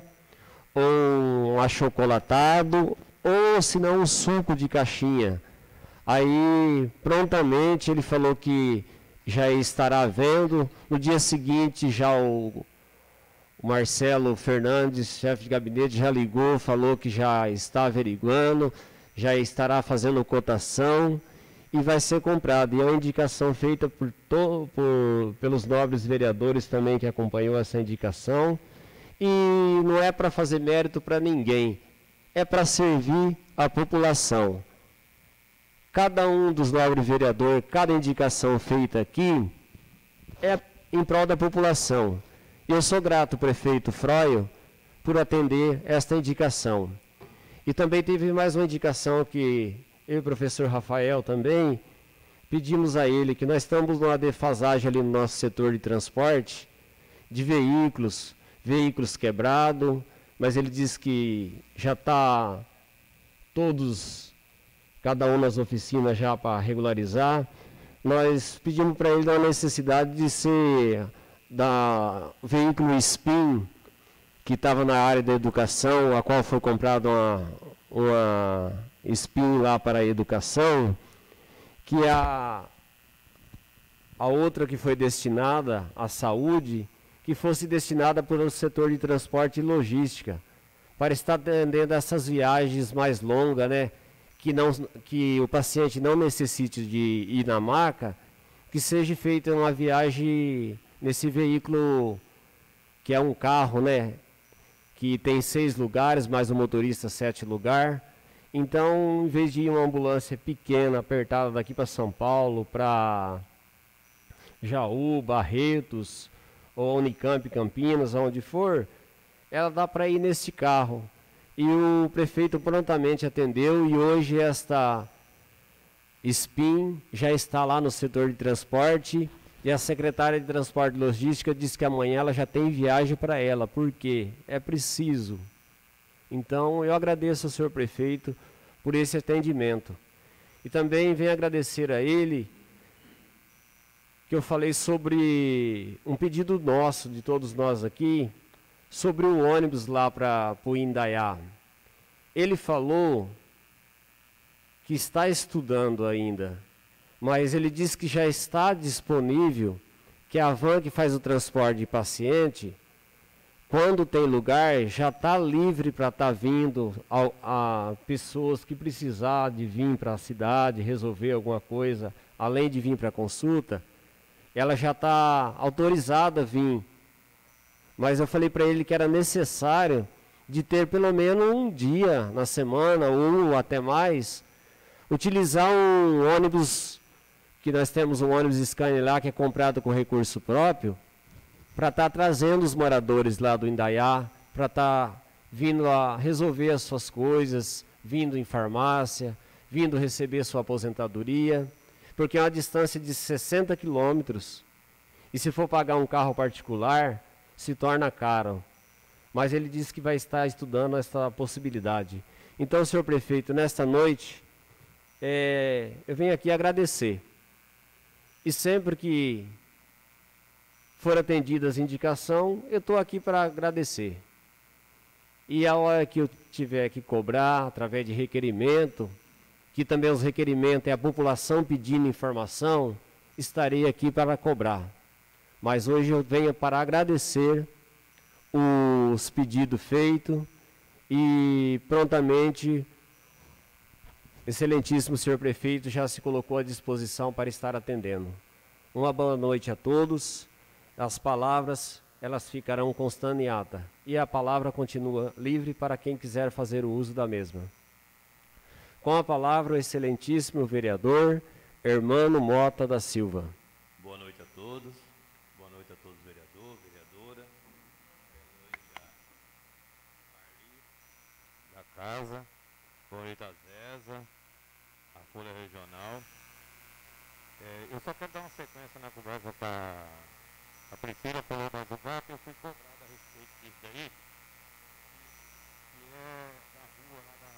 ou um achocolatado, ou se não um suco de caixinha. Aí, prontamente, ele falou que já estará vendo. No dia seguinte, já o, o Marcelo Fernandes, chefe de gabinete, já ligou, falou que já está averiguando, já estará fazendo cotação e vai ser comprado. E é uma indicação feita por to, por, pelos nobres vereadores também que acompanhou essa indicação. E não é para fazer mérito para ninguém, é para servir a população. cada um dos nobres vereadores, cada indicação feita aqui é em prol da população. E eu sou grato, prefeito Froio, por atender esta indicação. E também teve mais uma indicação que eu e o professor Rafael também pedimos a ele, que nós estamos numa defasagem ali no nosso setor de transporte, de veículos, veículos quebrados, mas ele disse que já está todos, cada um nas oficinas já para regularizar. Nós pedimos para ele a necessidade de ser da veículo S P I N, que estava na área da educação, a qual foi comprada uma, uma S P I N lá para a educação, que a, a outra que foi destinada à saúde, que fosse destinada para o setor de transporte e logística, para estar atendendo essas viagens mais longas, né? Que, não, que o paciente não necessite de ir na maca, que seja feita uma viagem nesse veículo, que é um carro, né? Que tem seis lugares, mais o motorista sete lugares. Então, em vez de ir uma ambulância pequena, apertada daqui para São Paulo, para Jaú, Barretos, ou Unicamp, Campinas, onde for, ela dá para ir nesse carro. E o prefeito prontamente atendeu, e hoje esta S P I N já está lá no setor de transporte, e a secretária de Transporte e Logística disse que amanhã ela já tem viagem para ela, porque é preciso. Então, eu agradeço ao senhor prefeito por esse atendimento. E também venho agradecer a ele, que eu falei sobre um pedido nosso, de todos nós aqui, sobre o ônibus lá para o Indaiá. Ele falou que está estudando ainda, mas ele disse que já está disponível, que a van que faz o transporte de paciente, quando tem lugar, já está livre para estar tá vindo a, a pessoas que precisar de vir para a cidade, resolver alguma coisa, além de vir para a consulta, ela já está autorizada a vir. Mas eu falei para ele que era necessário de ter pelo menos um dia na semana, um ou até mais, utilizar um ônibus, que nós temos um ônibus Scania lá, que é comprado com recurso próprio, para estar tá trazendo os moradores lá do Indaiá, para estar tá vindo a resolver as suas coisas, vindo em farmácia, vindo receber sua aposentadoria, porque é uma distância de sessenta quilômetros, e se for pagar um carro particular, se torna caro. Mas ele disse que vai estar estudando essa possibilidade. Então, senhor prefeito, nesta noite, é, eu venho aqui agradecer. E sempre que for atendida as indicações, eu estou aqui para agradecer. E a hora que eu tiver que cobrar, através de requerimento, que também os requerimentos é a população pedindo informação, estarei aqui para cobrar. Mas hoje eu venho para agradecer os pedidos feitos e prontamente, excelentíssimo senhor prefeito já se colocou à disposição para estar atendendo. Uma boa noite a todos. As palavras, elas ficarão constando em ata. E a palavra continua livre para quem quiser fazer o uso da mesma. Com a palavra, o excelentíssimo vereador Hermano Mota da Silva. Boa noite a todos. Boa noite a todos, vereador, vereadora. Boa noite a Marli, da casa. Boa noite a Zeza, a Folha Regional. É, eu só quero dar uma sequência na conversa para a Priscila falou mais do V A P, eu fui cobrado a respeito disso daí, que é da rua lá da...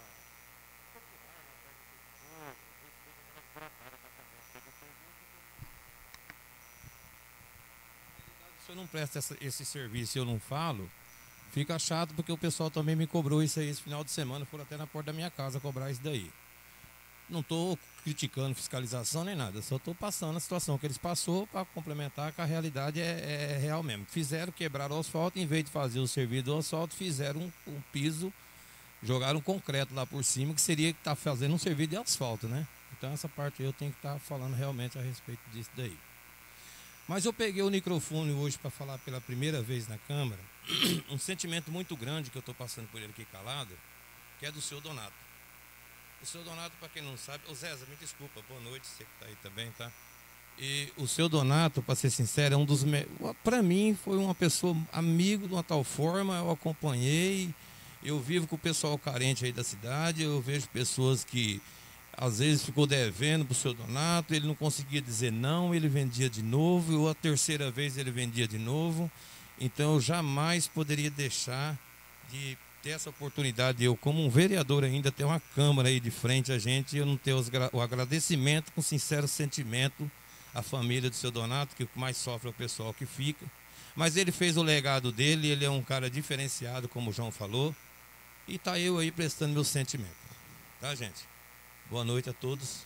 Se eu não presto essa, esse serviço e eu não falo, fica chato, porque o pessoal também me cobrou isso aí esse final de semana, foram até na porta da minha casa cobrar isso daí. Não estou criticando fiscalização nem nada, só estou passando a situação que eles passou para complementar que a realidade é, é real mesmo. Fizeram, quebraram o asfalto, em vez de fazer o serviço do asfalto, fizeram um, um piso, jogaram um concreto lá por cima, que seria que está fazendo um serviço de asfalto, né? Então essa parte eu tenho que estar tá falando realmente a respeito disso daí. Mas eu peguei o microfone hoje para falar pela primeira vez na Câmara, um sentimento muito grande que eu estou passando por ele aqui calado, que é do seu Donato. O seu Donato, para quem não sabe, ô Zéza, me desculpa, boa noite, você que está aí também, tá? E o seu Donato, para ser sincero, é um dos... Me... Para mim, foi uma pessoa amigo de uma tal forma, eu acompanhei, eu vivo com o pessoal carente aí da cidade, eu vejo pessoas que às vezes ficou devendo para o seu Donato, ele não conseguia dizer não, ele vendia de novo, ou a terceira vez ele vendia de novo. Então eu jamais poderia deixar de ter essa oportunidade, eu como um vereador ainda, ter uma câmara aí de frente a gente, e eu não ter os, o agradecimento com sincero sentimento à família do seu Donato, que o que mais sofre é o pessoal que fica. Mas ele fez o legado dele, ele é um cara diferenciado, como o João falou, e tá eu aí prestando meu sentimento. Tá, gente? Boa noite a todos.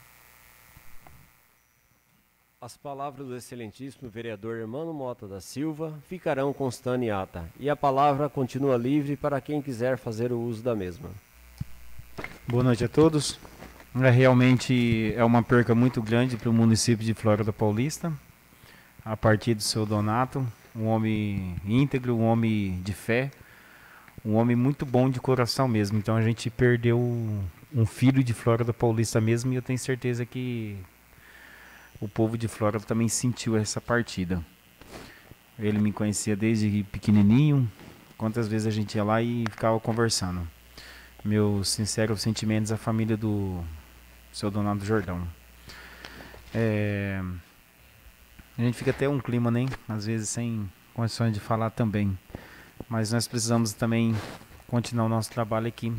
As palavras do excelentíssimo vereador Hermano Mota da Silva ficarão constando em ata, e a palavra continua livre para quem quiser fazer o uso da mesma. Boa noite a todos. É, realmente é uma perca muito grande para o município de Flórida Paulista, a partir do seu Donato, um homem íntegro, um homem de fé, um homem muito bom de coração mesmo. Então a gente perdeu um filho de Flórida Paulista mesmo, e eu tenho certeza que o povo de Flórida também sentiu essa partida. Ele me conhecia desde pequenininho, quantas vezes a gente ia lá e ficava conversando. Meus sinceros sentimentos à família do seu Donato Jordão. É, a gente fica até um clima, né? Às vezes sem condições de falar também. Mas nós precisamos também continuar o nosso trabalho aqui.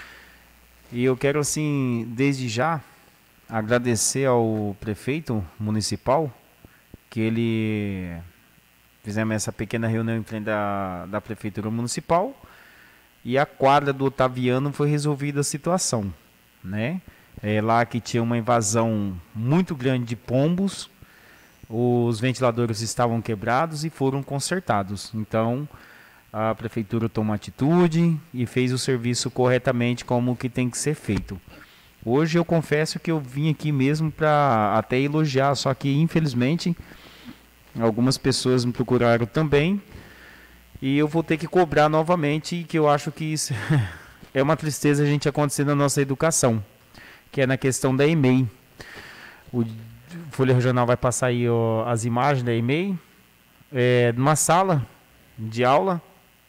E eu quero, assim, desde já, agradecer ao prefeito municipal, que ele fizemos essa pequena reunião em frente da, da prefeitura municipal, e a quadra do Otaviano foi resolvida a situação, né? É lá que tinha uma invasão muito grande de pombos, os ventiladores estavam quebrados e foram consertados. Então a prefeitura tomou atitude e fez o serviço corretamente como que tem que ser feito. Hoje eu confesso que eu vim aqui mesmo para até elogiar, só que infelizmente algumas pessoas me procuraram também, e eu vou ter que cobrar novamente, que eu acho que isso é uma tristeza a gente acontecer na nossa educação, que é na questão da E M E I. O Folha Regional vai passar aí ó, as imagens da E M E I, é, numa sala de aula,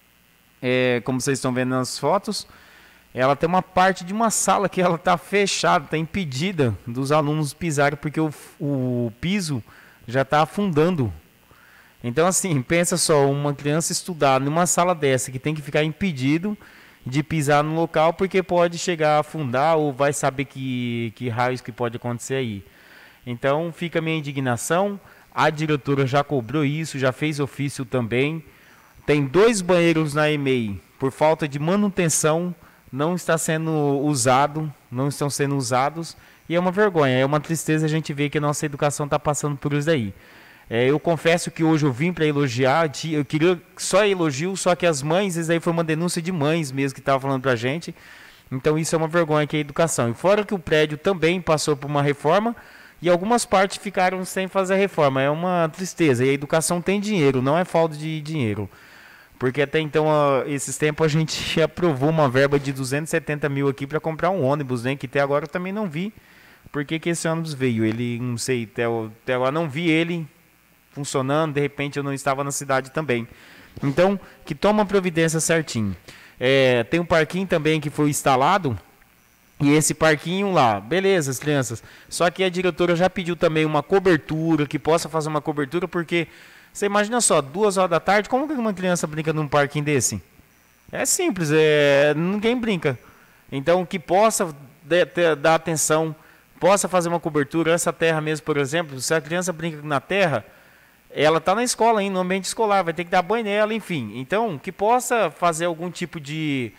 é, como vocês estão vendo nas fotos, ela tem uma parte de uma sala que ela está fechada, está impedida dos alunos pisarem, porque o, o piso já está afundando. Então assim, pensa só, uma criança estudar numa sala dessa, que tem que ficar impedido de pisar no local, porque pode chegar a afundar, ou vai saber que, que raios que pode acontecer aí. Então fica a minha indignação, a diretora já cobrou isso, já fez ofício também. Tem dois banheiros na E M E I, por falta de manutenção, não está sendo usado, não estão sendo usados, e é uma vergonha, é uma tristeza a gente ver que a nossa educação está passando por isso daí. É, eu confesso que hoje eu vim para elogiar, eu queria só elogio, só que as mães, isso aí foi uma denúncia de mães mesmo que estavam falando para a gente, então isso é uma vergonha que é a educação. E fora que o prédio também passou por uma reforma, e algumas partes ficaram sem fazer a reforma, é uma tristeza, e a educação tem dinheiro, não é falta de dinheiro. Porque até então, uh, esses tempos, a gente aprovou uma verba de duzentos e setenta mil aqui para comprar um ônibus, né? Que até agora eu também não vi. Por que que esse ônibus veio? Ele, não sei, até, até agora não vi ele funcionando, de repente eu não estava na cidade também. Então, que toma providência certinho. É, tem um parquinho também que foi instalado, e esse parquinho lá, beleza, as crianças. Só que a diretora já pediu também uma cobertura, que possa fazer uma cobertura, porque... Você imagina só, duas horas da tarde, como que uma criança brinca num parquinho desse? É simples, é, ninguém brinca. Então, que possa de, de, dar atenção, possa fazer uma cobertura. Essa terra mesmo, por exemplo, se a criança brinca na terra, ela está na escola, hein, no ambiente escolar, vai ter que dar banho nela, enfim. Então, que possa fazer algum tipo de...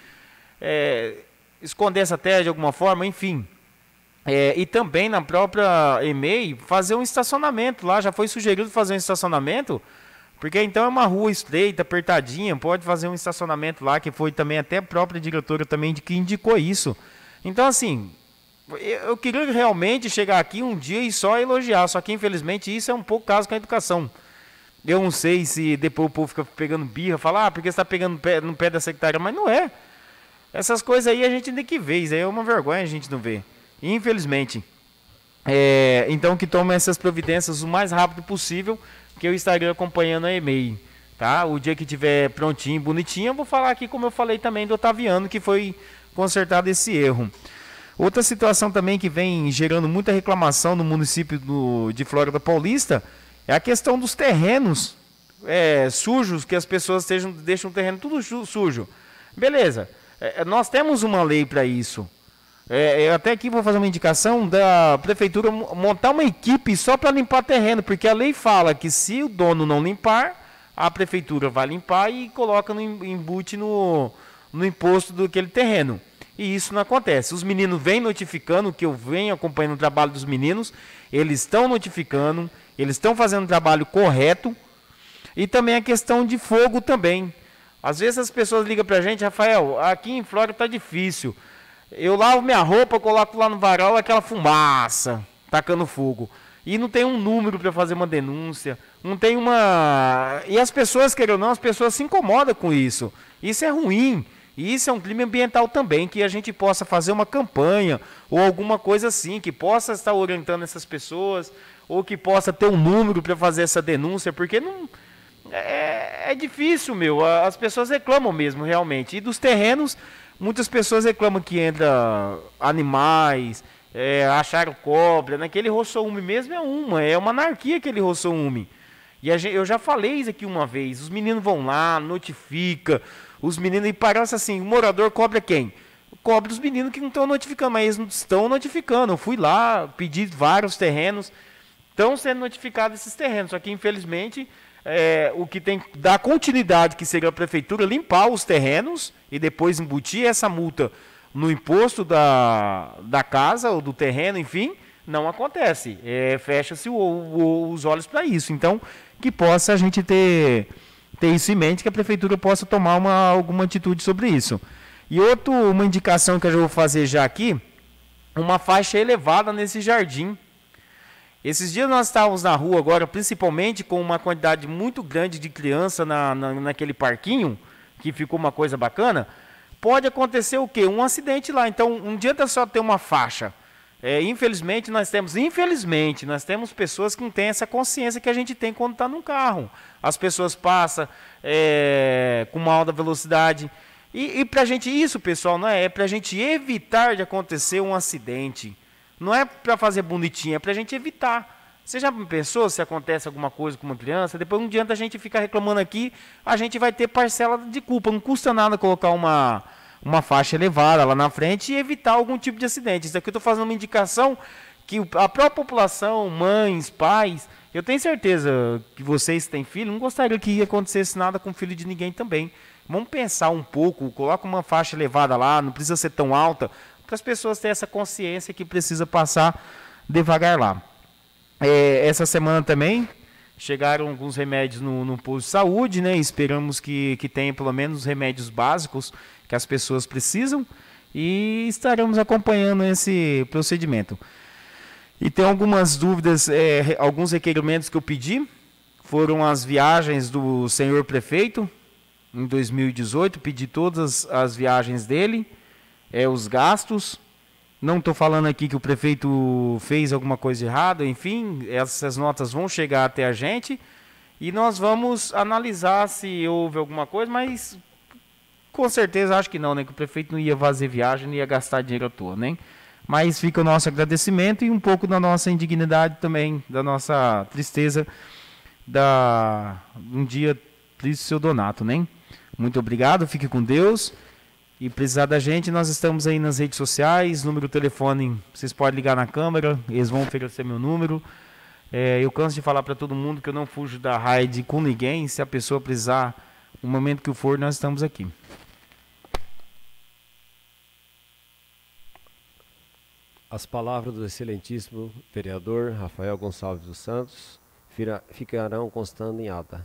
É, esconder essa terra de alguma forma, enfim. É, e também na própria E M E I fazer um estacionamento lá, já foi sugerido fazer um estacionamento, porque então é uma rua estreita, apertadinha, pode fazer um estacionamento lá, que foi também até a própria diretora também de que indicou isso. Então assim, eu queria realmente chegar aqui um dia e só elogiar, só que infelizmente isso é um pouco caso com a educação. Eu não sei se depois o povo fica pegando birra, fala, ah, porque você está pegando no pé, no pé da secretária, mas não é. Essas coisas aí a gente tem que ver, isso aí é uma vergonha a gente não ver, infelizmente. É, então que tomem essas providências o mais rápido possível, que eu estarei acompanhando a e-mail, tá? O dia que tiver prontinho, bonitinho, eu vou falar aqui como eu falei também do Otaviano, que foi consertado esse erro. Outra situação também que vem gerando muita reclamação no município do, de Flórida Paulista é a questão dos terrenos é, sujos, que as pessoas estejam, deixam o terreno tudo sujo. Beleza, é, nós temos uma lei para isso. É, eu até aqui vou fazer uma indicação da prefeitura montar uma equipe só para limpar terreno, porque a lei fala que se o dono não limpar, a prefeitura vai limpar e coloca no embute no, no imposto daquele terreno. E isso não acontece. Os meninos vêm notificando, que eu venho acompanhando o trabalho dos meninos, eles estão notificando, eles estão fazendo o trabalho correto. E também a questão de fogo também. Às vezes as pessoas ligam para a gente, Rafael, aqui em Flórida está difícil. Eu lavo minha roupa, coloco lá no varal aquela fumaça, tacando fogo. E não tem um número para fazer uma denúncia, não tem uma... E as pessoas, querendo ou não, as pessoas se incomodam com isso. Isso é ruim. E isso é um crime ambiental também, que a gente possa fazer uma campanha, ou alguma coisa assim, que possa estar orientando essas pessoas, ou que possa ter um número para fazer essa denúncia, porque não... É, é difícil, meu. As pessoas reclamam mesmo, realmente. E dos terrenos... Muitas pessoas reclamam que entra animais, é, acharam cobra. Naquele roçoume mesmo é uma, é uma anarquia aquele roçoume. E a gente, eu já falei isso aqui uma vez, os meninos vão lá, notifica, os meninos, e parece assim, o morador cobra quem? Cobra os meninos que não estão notificando, mas eles não estão notificando. Eu fui lá, pedi vários terrenos, estão sendo notificados esses terrenos, só que infelizmente... É, o que tem que dar continuidade, que seria a prefeitura limpar os terrenos e depois embutir essa multa no imposto da, da casa ou do terreno, enfim, não acontece. É, fecha-se o, o, os olhos para isso. Então, que possa a gente ter, ter isso em mente, que a prefeitura possa tomar uma, alguma atitude sobre isso. E outra, uma indicação que eu já vou fazer já aqui, uma faixa elevada nesse jardim. Esses dias nós estávamos na rua agora, principalmente com uma quantidade muito grande de criança na, na, naquele parquinho, que ficou uma coisa bacana. Pode acontecer o quê? Um acidente lá. Então, não adianta só ter uma faixa. É, infelizmente, nós temos, infelizmente, nós temos pessoas que não têm essa consciência que a gente tem quando está num carro. As pessoas passam é, com uma alta velocidade. E, e para a gente, isso, pessoal, não é? É para a gente evitar de acontecer um acidente. Não é para fazer bonitinho, é para a gente evitar. Você já pensou se acontece alguma coisa com uma criança? Depois não adianta a gente ficar reclamando aqui, a gente vai ter parcela de culpa. Não custa nada colocar uma, uma faixa elevada lá na frente e evitar algum tipo de acidente. Isso aqui eu estou fazendo uma indicação que a própria população, mães, pais, eu tenho certeza que vocês que têm filho, não gostaria que acontecesse nada com o filho de ninguém também. Vamos pensar um pouco, coloca uma faixa elevada lá, não precisa ser tão alta, para as pessoas terem essa consciência que precisa passar devagar lá. É, essa semana também chegaram alguns remédios no, no posto de saúde, né? Esperamos que, que tenha pelo menos os remédios básicos que as pessoas precisam e estaremos acompanhando esse procedimento. E tem algumas dúvidas, é, alguns requerimentos que eu pedi, foram as viagens do senhor prefeito, em dois mil e dezoito, pedi todas as viagens dele, É, os gastos. Não estou falando aqui que o prefeito fez alguma coisa errada, enfim, essas notas vão chegar até a gente e nós vamos analisar se houve alguma coisa, mas com certeza acho que não, né? Que o prefeito não ia fazer viagem, não ia gastar dinheiro à toa, né? Mas fica o nosso agradecimento e um pouco da nossa indignidade também, da nossa tristeza da um dia triste do seu Donato, né? Muito obrigado, fique com Deus. E precisar da gente, nós estamos aí nas redes sociais, número de telefone, vocês podem ligar na câmera, eles vão oferecer meu número. É, eu canso de falar para todo mundo que eu não fujo da raid com ninguém, se a pessoa precisar, no momento que for, nós estamos aqui. As palavras do excelentíssimo vereador Rafael Gonçalves dos Santos ficarão constando em ata.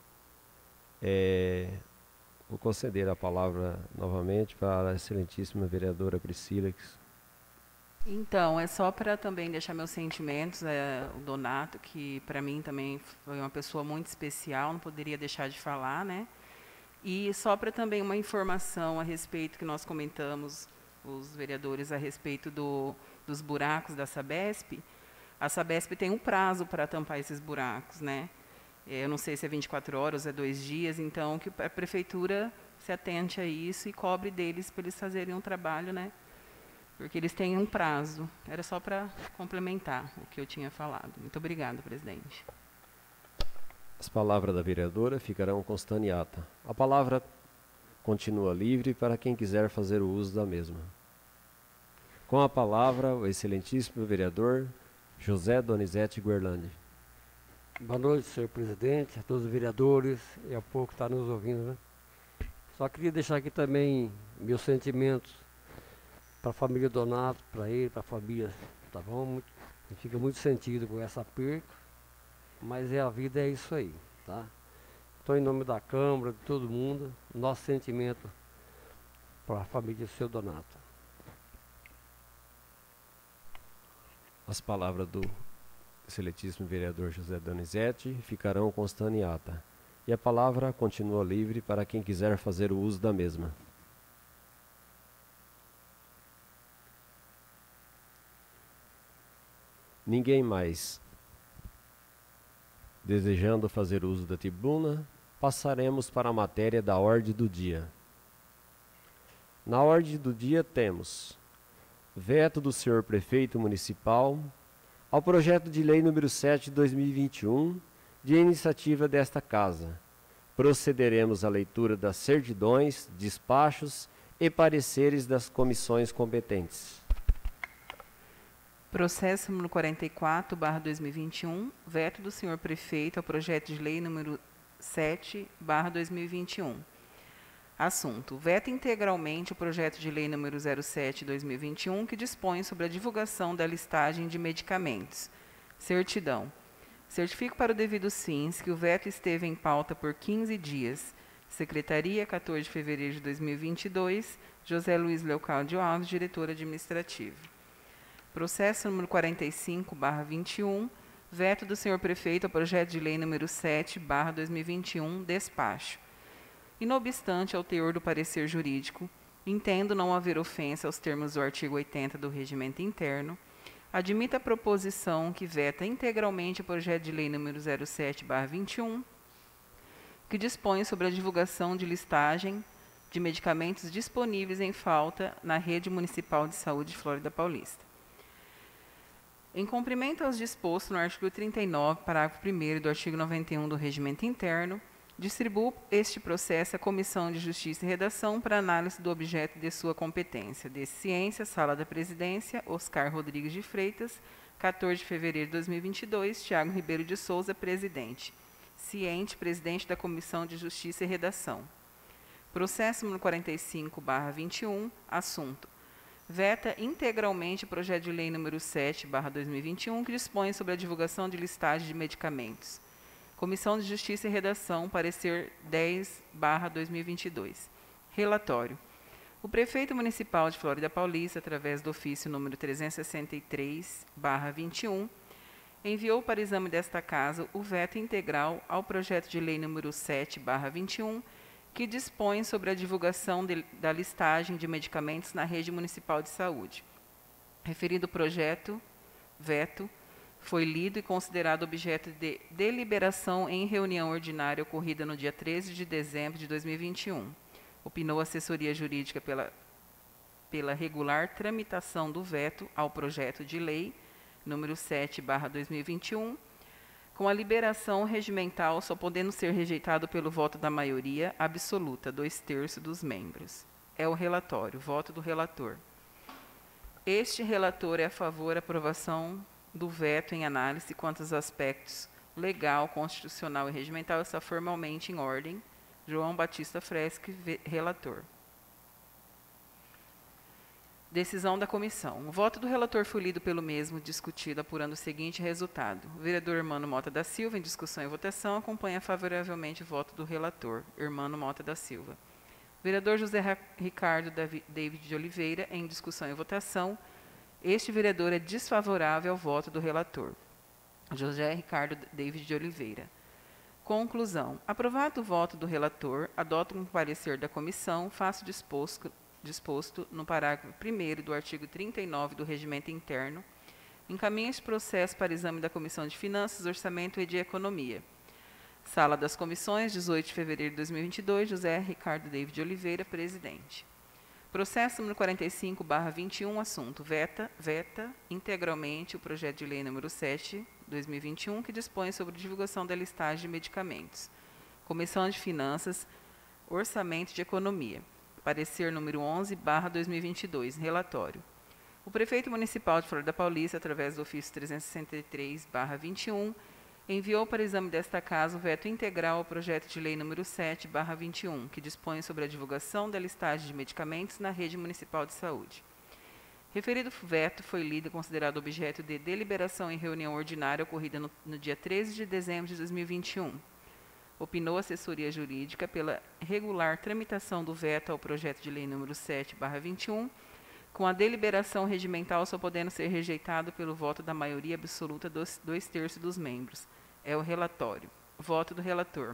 É... Vou conceder a palavra novamente para a excelentíssima vereadora Priscila. Então, é só para também deixar meus sentimentos, é, o Donato, que para mim também foi uma pessoa muito especial, não poderia deixar de falar, né? E só para também uma informação a respeito que nós comentamos, os vereadores, a respeito do, dos buracos da Sabesp, a Sabesp tem um prazo para tampar esses buracos, né? Eu não sei se é vinte e quatro horas, é dois dias, então que a prefeitura se atente a isso e cobre deles para eles fazerem um trabalho, né? Porque eles têm um prazo. Era só para complementar o que eu tinha falado. Muito obrigada, presidente. As palavras da vereadora ficarão constando em ata. A palavra continua livre para quem quiser fazer o uso da mesma. Com a palavra, o excelentíssimo vereador José Donizete Guerlandi. Boa noite, senhor presidente, a todos os vereadores e a pouco está nos ouvindo, né? Só queria deixar aqui também meus sentimentos para a família Donato, para ele, para a família, tá bom? Muito, fica muito sentido com essa perca, mas é a vida, é isso aí, tá? Então, em nome da Câmara, de todo mundo, nosso sentimento para a família do seu Donato. As palavras do excelentíssimo vereador José Donizete ficarão constando em ata. E a palavra continua livre para quem quiser fazer o uso da mesma. Ninguém mais desejando fazer uso da tribuna, passaremos para a matéria da ordem do dia. Na ordem do dia temos veto do senhor prefeito municipal ao projeto de lei número sete de dois mil e vinte e um, de iniciativa desta casa. Procederemos à leitura das certidões, despachos e pareceres das comissões competentes. Processo número quarenta e quatro, barra dois mil e vinte e um, veto do senhor prefeito ao projeto de lei número sete, barra dois mil e vinte e um. Assunto: veta integralmente o projeto de lei número zero sete, dois mil e vinte e um, que dispõe sobre a divulgação da listagem de medicamentos. Certidão. Certifico para o devido fins que o veto esteve em pauta por quinze dias. Secretaria, quatorze de fevereiro de dois mil e vinte e dois, José Luiz Leocádio Alves, diretor administrativo. Processo número quarenta e cinco, barra vinte e um, veto do senhor prefeito ao projeto de lei número sete, barra dois mil e vinte e um, despacho. E não obstante ao teor do parecer jurídico, entendo não haver ofensa aos termos do artigo oitenta do Regimento Interno, admito a proposição que veta integralmente o projeto de lei número zero sete, barra vinte e um, que dispõe sobre a divulgação de listagem de medicamentos disponíveis em falta na rede municipal de saúde de Flórida Paulista. Em cumprimento aos dispostos no artigo trinta e nove, parágrafo primeiro do artigo noventa e um do Regimento Interno, distribuo este processo à Comissão de Justiça e Redação para análise do objeto de sua competência. De Ciência, Sala da Presidência, Oscar Rodrigues de Freitas, quatorze de fevereiro de dois mil e vinte e dois, Tiago Ribeiro de Souza, presidente. Ciente, presidente da Comissão de Justiça e Redação. Processo número quarenta e cinco, barra vinte e um, assunto: veta integralmente o projeto de lei número sete, barra dois mil e vinte e um, que dispõe sobre a divulgação de listagem de medicamentos. Comissão de Justiça e Redação, parecer dez, barra dois mil e vinte e dois. Relatório. O prefeito municipal de Flórida Paulista, através do ofício número trezentos e sessenta e três, barra vinte e um, enviou para exame desta casa o veto integral ao projeto de lei número sete, barra vinte e um, que dispõe sobre a divulgação de, da listagem de medicamentos na rede municipal de saúde. Referido projeto, veto, foi lido e considerado objeto de deliberação em reunião ordinária ocorrida no dia treze de dezembro de dois mil e vinte e um. Opinou a assessoria jurídica pela, pela regular tramitação do veto ao projeto de lei número sete, barra dois mil e vinte e um, com a liberação regimental só podendo ser rejeitado pelo voto da maioria absoluta, dois terços dos membros. É o relatório, voto do relator. Este relator é a favor da aprovação do veto em análise quanto aos aspectos legal, constitucional e regimental, está formalmente em ordem. João Batista Freschi, relator. Decisão da comissão. O voto do relator foi lido pelo mesmo, discutido, apurando o seguinte resultado. O vereador Hermano Mota da Silva, em discussão e votação, acompanha favoravelmente o voto do relator, Hermano Mota da Silva. O vereador José Ricardo David de Oliveira, em discussão e votação, este vereador é desfavorável ao voto do relator, José Ricardo David de Oliveira. Conclusão. Aprovado o voto do relator, adoto um parecer da comissão, faço disposto, disposto no parágrafo primeiro do artigo trinta e nove do Regimento Interno, encaminho este processo para exame da Comissão de Finanças, Orçamento e de Economia. Sala das Comissões, dezoito de fevereiro de dois mil e vinte e dois, José Ricardo David Oliveira, presidente. Processo número quarenta e cinco barra vinte e um, assunto: veta, veta integralmente o projeto de lei número sete, dois mil e vinte e um, que dispõe sobre divulgação da listagem de medicamentos. Comissão de Finanças, Orçamento de Economia. Parecer número onze barra dois mil e vinte e dois, relatório. O prefeito municipal de Florida Paulista, através do ofício trezentos e sessenta e três barra vinte e um, enviou para exame desta casa o veto integral ao projeto de lei número sete barra vinte e um, que dispõe sobre a divulgação da listagem de medicamentos na rede municipal de saúde. Referido veto foi lido e considerado objeto de deliberação em reunião ordinária ocorrida no, no dia treze de dezembro de dois mil e vinte e um. Opinou a assessoria jurídica pela regular tramitação do veto ao projeto de lei número sete barra vinte e um, com a deliberação regimental só podendo ser rejeitado pelo voto da maioria absoluta dos dois terços dos membros. É o relatório. Voto do relator.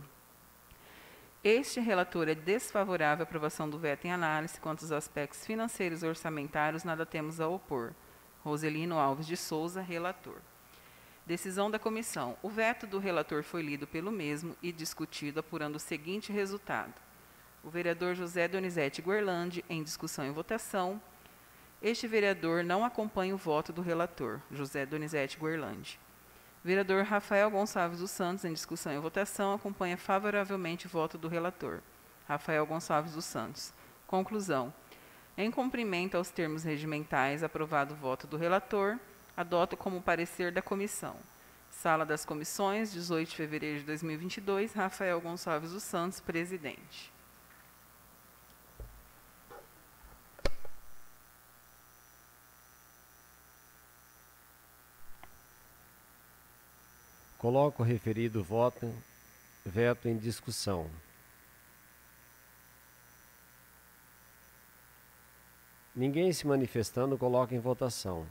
Este relator é desfavorável à aprovação do veto em análise quanto aos aspectos financeiros e orçamentários, nada temos a opor. Roselino Alves de Souza, relator. Decisão da comissão. O veto do relator foi lido pelo mesmo e discutido, apurando o seguinte resultado. O vereador José Donizete Guerlandi, em discussão e votação. Este vereador não acompanha o voto do relator, José Donizete Guerlandi. Vereador Rafael Gonçalves dos Santos, em discussão e votação, acompanha favoravelmente o voto do relator, Rafael Gonçalves dos Santos. Conclusão. Em cumprimento aos termos regimentais, aprovado o voto do relator, adoto como parecer da comissão. Sala das Comissões, dezoito de fevereiro de dois mil e vinte e dois, Rafael Gonçalves dos Santos, presidente. Coloco o referido voto, veto em discussão. Ninguém se manifestando, coloca em votação.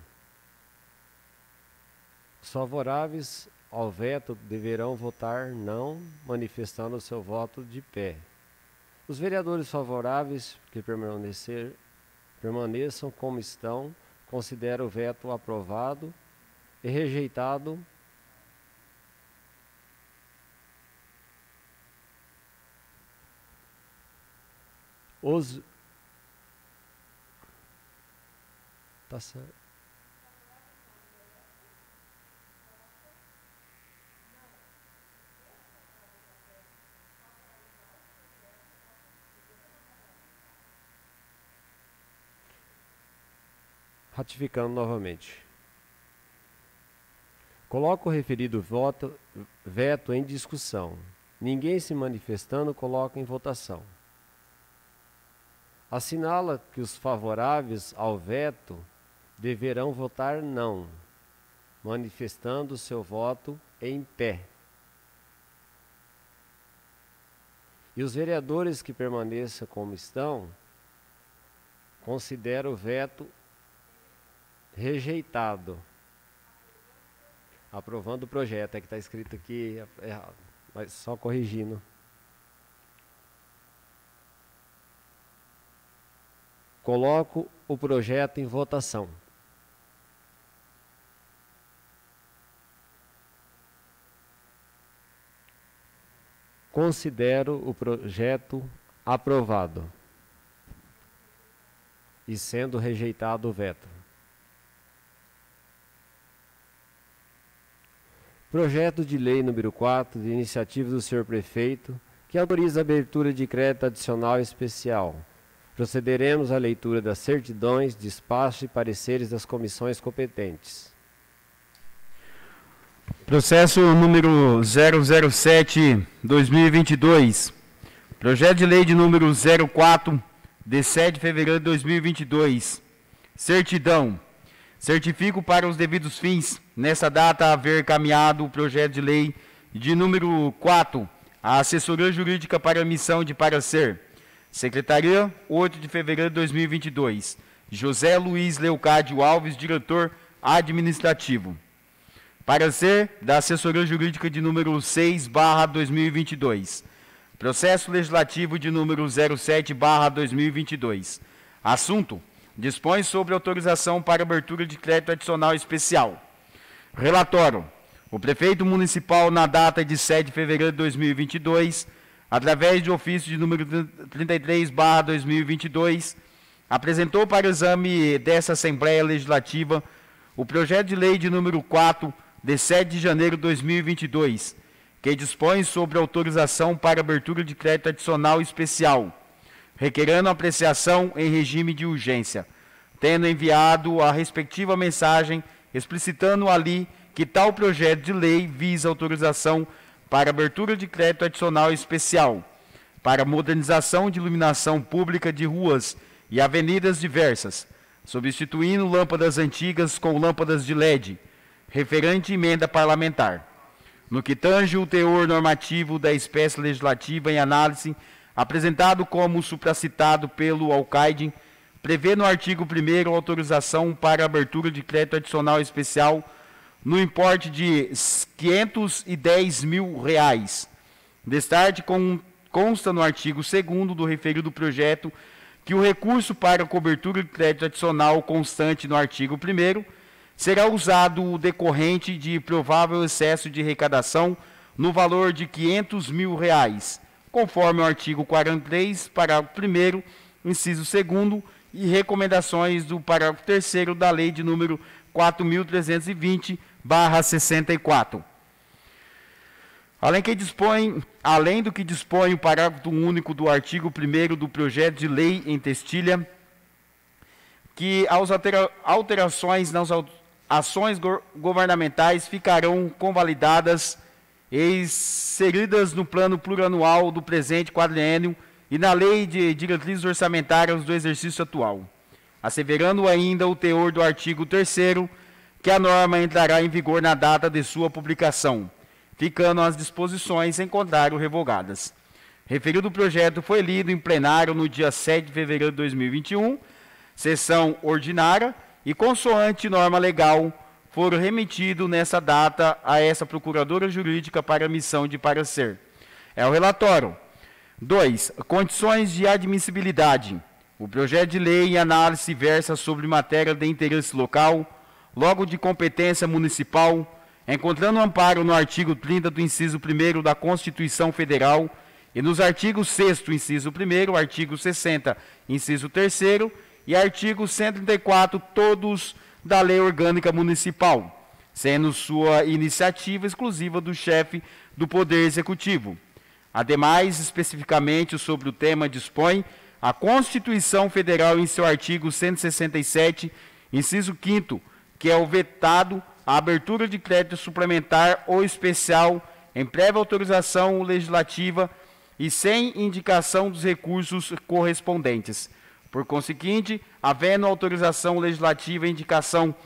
Os favoráveis ao veto deverão votar não, manifestando o seu voto de pé. Os vereadores favoráveis que permanecer, permaneçam como estão, considero o veto aprovado e rejeitado. Os... Tá certo. Ratificando novamente. Coloco o referido voto, veto em discussão. Ninguém se manifestando, coloca em votação. Assinala que os favoráveis ao veto deverão votar não, manifestando seu voto em pé. E os vereadores que permaneçam como estão, considero o veto rejeitado. Aprovando o projeto, é que está escrito aqui errado, mas só corrigindo. Coloco o projeto em votação. Considero o projeto aprovado e sendo rejeitado o veto. Projeto de lei número quatro, de iniciativa do senhor prefeito, que autoriza a abertura de crédito adicional especial. Procederemos à leitura das certidões, despacho e pareceres das comissões competentes. Processo número zero zero sete barra dois mil e vinte e dois. Projeto de lei de número zero quatro, de sete de fevereiro de dois mil e vinte e dois. Certidão. Certifico para os devidos fins, nessa data, haver caminhado o projeto de lei de número quatro, à assessoria jurídica para emissão de parecer. Secretaria, oito de fevereiro de dois mil e vinte e dois. José Luiz Leocádio Alves, diretor administrativo. Parecer da Assessoria Jurídica de número seis barra dois mil e vinte e dois. Processo Legislativo de número zero sete barra dois mil e vinte e dois. Assunto: dispõe sobre autorização para abertura de crédito adicional especial. Relatório: o prefeito municipal, na data de sete de fevereiro de dois mil e vinte e dois, através de ofício de número trinta e três barra dois mil e vinte e dois, apresentou para o exame dessa Assembleia Legislativa o projeto de lei de número quatro, de sete de janeiro de dois mil e vinte e dois, que dispõe sobre autorização para abertura de crédito adicional especial, requerendo apreciação em regime de urgência, tendo enviado a respectiva mensagem explicitando ali que tal projeto de lei visa autorização para abertura de crédito adicional especial, para modernização de iluminação pública de ruas e avenidas diversas, substituindo lâmpadas antigas com lâmpadas de L E D, referente emenda parlamentar. No que tange o teor normativo da espécie legislativa em análise, apresentado como supracitado pelo Alcaide, prevê no artigo primeiro autorização para abertura de crédito adicional especial no importe de quinhentos e dez mil reais. Destarte com, consta no artigo segundo do referido projeto que o recurso para cobertura de crédito adicional constante no artigo primeiro será usado o decorrente de provável excesso de arrecadação no valor de quinhentos mil reais, conforme o artigo quarenta e três, parágrafo primeiro, inciso segundo, e recomendações do parágrafo terceiro da Lei de número quatro mil trezentos e vinte, barra sessenta e quatro. Além, que dispõe, além do que dispõe o parágrafo único do artigo primeiro do projeto de lei em textilha, que as altera, alterações nas ações go governamentais ficarão convalidadas e inseridas no plano plurianual do presente quadriênio e na lei de diretrizes orçamentárias do exercício atual, asseverando ainda o teor do artigo terceiro, que a norma entrará em vigor na data de sua publicação, ficando as disposições em contrário revogadas. Referido projeto foi lido em plenário no dia sete de fevereiro de dois mil e vinte e um, sessão ordinária, e consoante norma legal, foram remetidos nessa data a essa Procuradora Jurídica para emissão de parecer. É o relatório. dois. Condições de admissibilidade. O projeto de lei em análise versa sobre matéria de interesse local, logo de competência municipal, encontrando amparo no artigo trinta do inciso primeiro da Constituição Federal e nos artigos sexto, inciso primeiro, artigo sessenta, inciso terceiro, e artigo cento e trinta e quatro, todos da Lei Orgânica Municipal, sendo sua iniciativa exclusiva do chefe do Poder Executivo. Ademais, especificamente sobre o tema, dispõe a Constituição Federal em seu artigo cento e sessenta e sete, inciso quinto, que é o vetado a abertura de crédito suplementar ou especial em prévia autorização legislativa e sem indicação dos recursos correspondentes. Por conseguinte, havendo autorização legislativa e indicação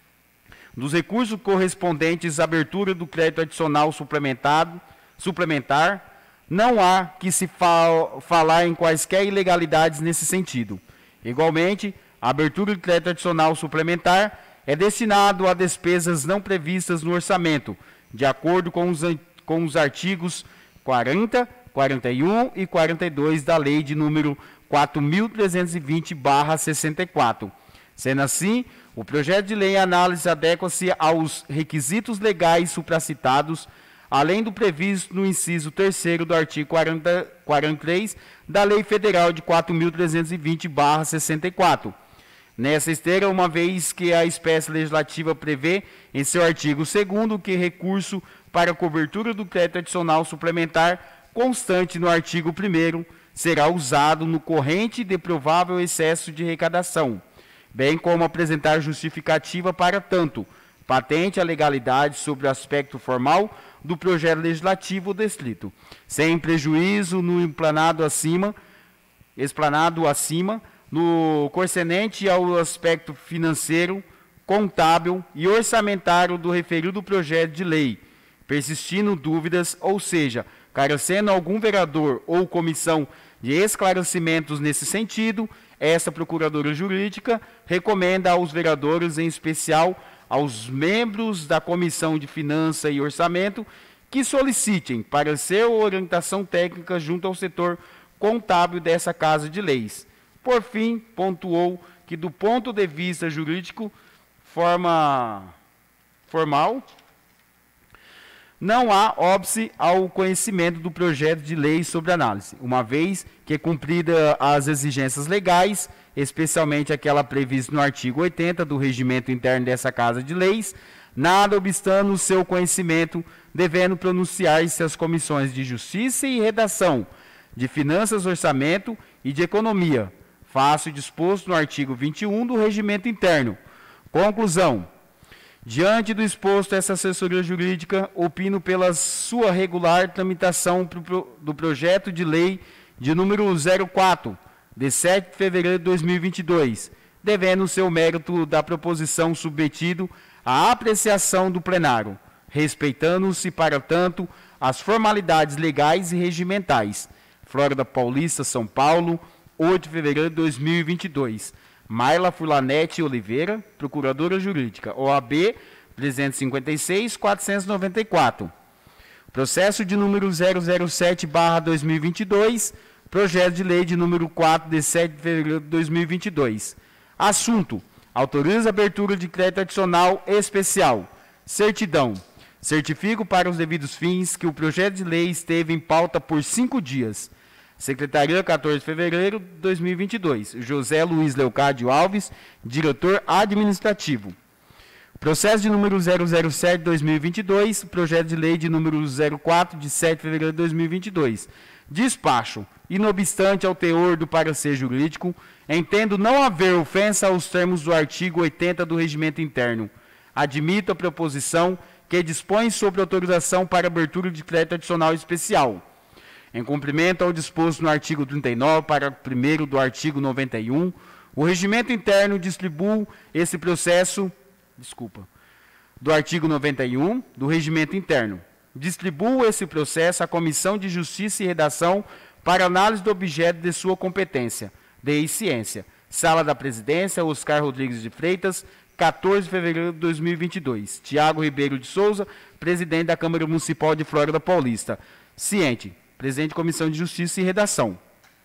dos recursos correspondentes à abertura do crédito adicional suplementado, suplementar, não há que se fal, falar em quaisquer ilegalidades nesse sentido. Igualmente, a abertura de crédito adicional suplementar é destinado a despesas não previstas no orçamento, de acordo com os, com os artigos quarenta, quarenta e um e quarenta e dois da Lei de número quatro mil trezentos e vinte, barra sessenta e quatro. Sendo assim, o projeto de lei em análise adequa-se aos requisitos legais supracitados, além do previsto no inciso terceiro do artigo quarenta, quarenta e três da Lei Federal de quatro mil trezentos e vinte, barra sessenta e quatro. Nessa esteira, uma vez que a espécie legislativa prevê, em seu artigo segundo, que recurso para cobertura do crédito adicional suplementar constante no artigo primeiro será usado no corrente de provável excesso de arrecadação, bem como apresentar justificativa para tanto, patente a legalidade sobre o aspecto formal do projeto legislativo descrito, sem prejuízo no explanado acima, explanado acima, no concernente ao aspecto financeiro, contábil e orçamentário do referido projeto de lei, persistindo dúvidas, ou seja, carecendo algum vereador ou comissão de esclarecimentos nesse sentido, essa Procuradora Jurídica recomenda aos vereadores, em especial aos membros da Comissão de Finanças e Orçamento que solicitem parecer ou orientação técnica junto ao setor contábil dessa Casa de Leis. Por fim, pontuou que, do ponto de vista jurídico, forma formal, não há óbice ao conhecimento do projeto de lei sobre análise, uma vez que, cumprida as exigências legais, especialmente aquela prevista no artigo oitenta do regimento interno dessa Casa de Leis, nada obstando o seu conhecimento, devendo pronunciar-se as comissões de Justiça e Redação, de Finanças, Orçamento e de Economia, faço disposto no artigo vinte e um do regimento interno. Conclusão. Diante do exposto, essa assessoria jurídica opino pela sua regular tramitação do projeto de lei de número zero quatro, de sete de fevereiro de dois mil e vinte e dois, devendo o seu mérito da proposição submetido à apreciação do plenário, respeitando-se, para tanto, as formalidades legais e regimentais. Flórida Paulista, São Paulo, oito de fevereiro de dois mil e vinte e dois. Marla Furlanete Oliveira, Procuradora Jurídica, O A B trezentos e cinquenta e seis, quatrocentos e noventa e quatro. Processo de número zero zero sete barra dois mil e vinte e dois, projeto de lei de número quatro, de sete de fevereiro de dois mil e vinte e dois. Assunto: autoriza a abertura de crédito adicional especial. Certidão: certifico para os devidos fins que o projeto de lei esteve em pauta por cinco dias. Secretaria, quatorze de fevereiro de dois mil e vinte e dois. José Luiz Leocádio Alves, diretor administrativo. Processo de número zero zero sete barra dois mil e vinte e dois, projeto de lei de número zero quatro, de sete de fevereiro de dois mil e vinte e dois. Despacho: inobstante ao teor do parecer jurídico, entendo não haver ofensa aos termos do artigo oitenta do regimento interno. Admito a proposição que dispõe sobre autorização para abertura de crédito adicional especial. Em cumprimento ao disposto no artigo trinta e nove, parágrafo primeiro do artigo noventa e um, o regimento interno distribui esse processo, desculpa, do artigo noventa e um do regimento interno, distribui esse processo à Comissão de Justiça e Redação para análise do objeto de sua competência, de ciência. Sala da Presidência, Oscar Rodrigues de Freitas, quatorze de fevereiro de dois mil e vinte e dois. Tiago Ribeiro de Souza, presidente da Câmara Municipal de Flórida Paulista. Ciente, presidente da Comissão de Justiça e Redação.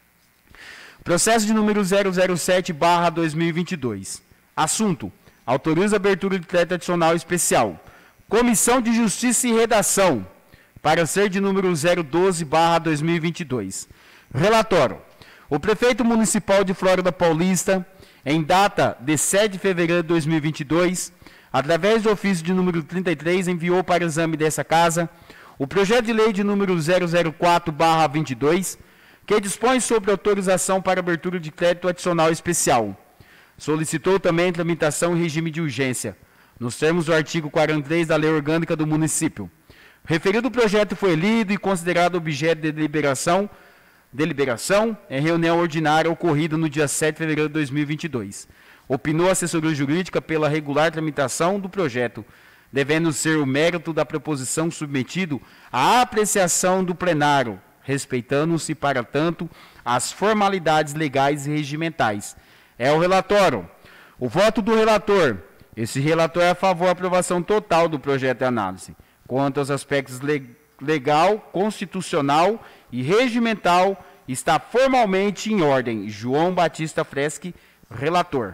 Processo de número zero zero sete barra dois mil e vinte e dois. Assunto: autoriza a abertura de crédito adicional especial. Comissão de Justiça e Redação. Parecer de número zero doze barra dois mil e vinte e dois. Relatório: o prefeito municipal de Flórida Paulista, em data de sete de fevereiro de dois mil e vinte e dois, através do ofício de número trinta e três, enviou para exame dessa casa o projeto de lei de número zero zero quatro barra vinte e dois, que dispõe sobre autorização para abertura de crédito adicional especial. Solicitou também tramitação em regime de urgência, nos termos do artigo quarenta e três da Lei Orgânica do Município. O referido projeto foi lido e considerado objeto de deliberação, deliberação em reunião ordinária ocorrida no dia sete de fevereiro de dois mil e vinte e dois. Opinou a assessoria jurídica pela regular tramitação do projeto, devendo ser o mérito da proposição submetido à apreciação do plenário, respeitando-se, para tanto, as formalidades legais e regimentais. É o relatório. O voto do relator. Esse relator é a favor da aprovação total do projeto de análise. Quanto aos aspectos le- legal, constitucional e regimental, está formalmente em ordem. João Batista Freschi, relator.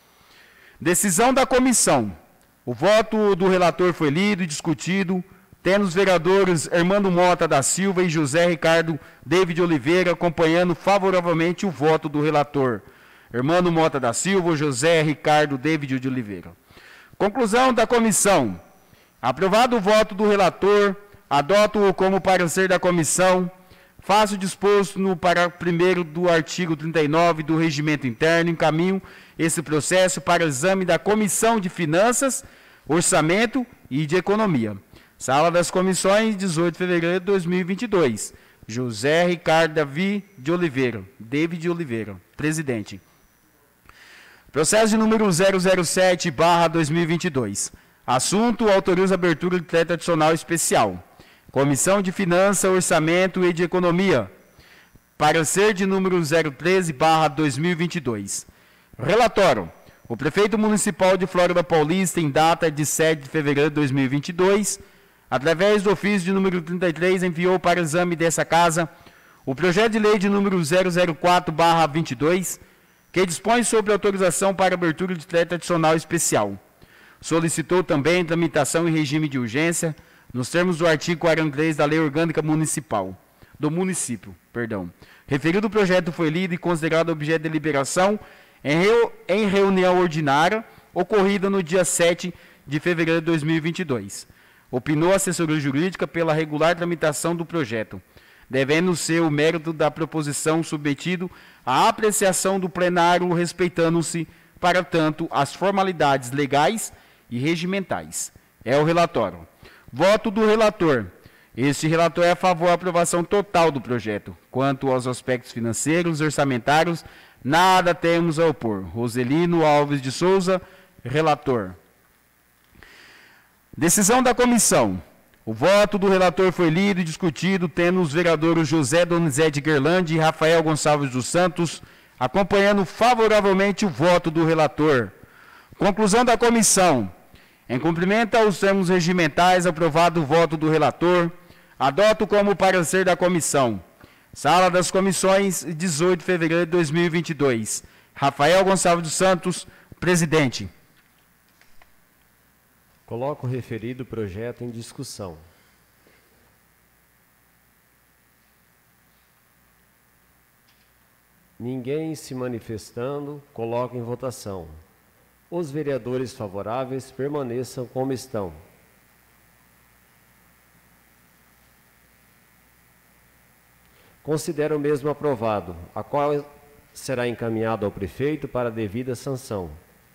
Decisão da comissão. O voto do relator foi lido e discutido, tendo os vereadores Hermano Mota da Silva e José Ricardo David Oliveira acompanhando favoravelmente o voto do relator. Hermano Mota da Silva, José Ricardo David de Oliveira. Conclusão da comissão. Aprovado o voto do relator, adoto-o como parecer da comissão, faço disposto no parágrafo primeiro do artigo trinta e nove do regimento interno, encaminho esse processo para exame da Comissão de Finanças, Orçamento e de Economia. Sala das Comissões, dezoito de fevereiro de dois mil e vinte e dois. José Ricardo Davi de Oliveira, David de Oliveira, presidente. Processo de número zero zero sete barra dois mil e vinte e dois. Assunto: autoriza a abertura de crédito adicional especial. Comissão de Finanças, Orçamento e de Economia. Parecer de número zero treze barra dois mil e vinte e dois. Relatório: O prefeito municipal de Flórida Paulista, em data de sete de fevereiro de dois mil e vinte e dois, através do ofício de número trinta e três, enviou para exame dessa casa o projeto de lei de número zero zero quatro barra vinte e dois, que dispõe sobre autorização para abertura de decreto adicional especial. Solicitou também tramitação em regime de urgência, nos termos do artigo quarenta e três da Lei Orgânica Municipal, do município, perdão. Referido projeto foi lido e considerado objeto de deliberação em, reu, em reunião ordinária, ocorrida no dia sete de fevereiro de dois mil e vinte e dois. Opinou a assessoria jurídica pela regular tramitação do projeto, devendo ser o mérito da proposição submetido à apreciação do plenário, respeitando-se, para tanto, as formalidades legais e regimentais. É o relatório. Voto do relator. Este relator é a favor da aprovação total do projeto. Quanto aos aspectos financeiros e orçamentários, nada temos a opor. Roselino Alves de Souza, relator. Decisão da comissão. O voto do relator foi lido e discutido, tendo os vereadores José Donizete Gerlandi e Rafael Gonçalves dos Santos acompanhando favoravelmente o voto do relator. Conclusão da comissão. Em cumprimento aos termos regimentais, aprovado o voto do relator, adoto como parecer da comissão. Sala das Comissões, dezoito de fevereiro de dois mil e vinte e dois. Rafael Gonçalves dos Santos, presidente. Coloco o referido projeto em discussão. Ninguém se manifestando, coloco em votação. Os vereadores favoráveis permaneçam como estão. Considero o mesmo aprovado, a qual será encaminhado ao prefeito para devida sanção.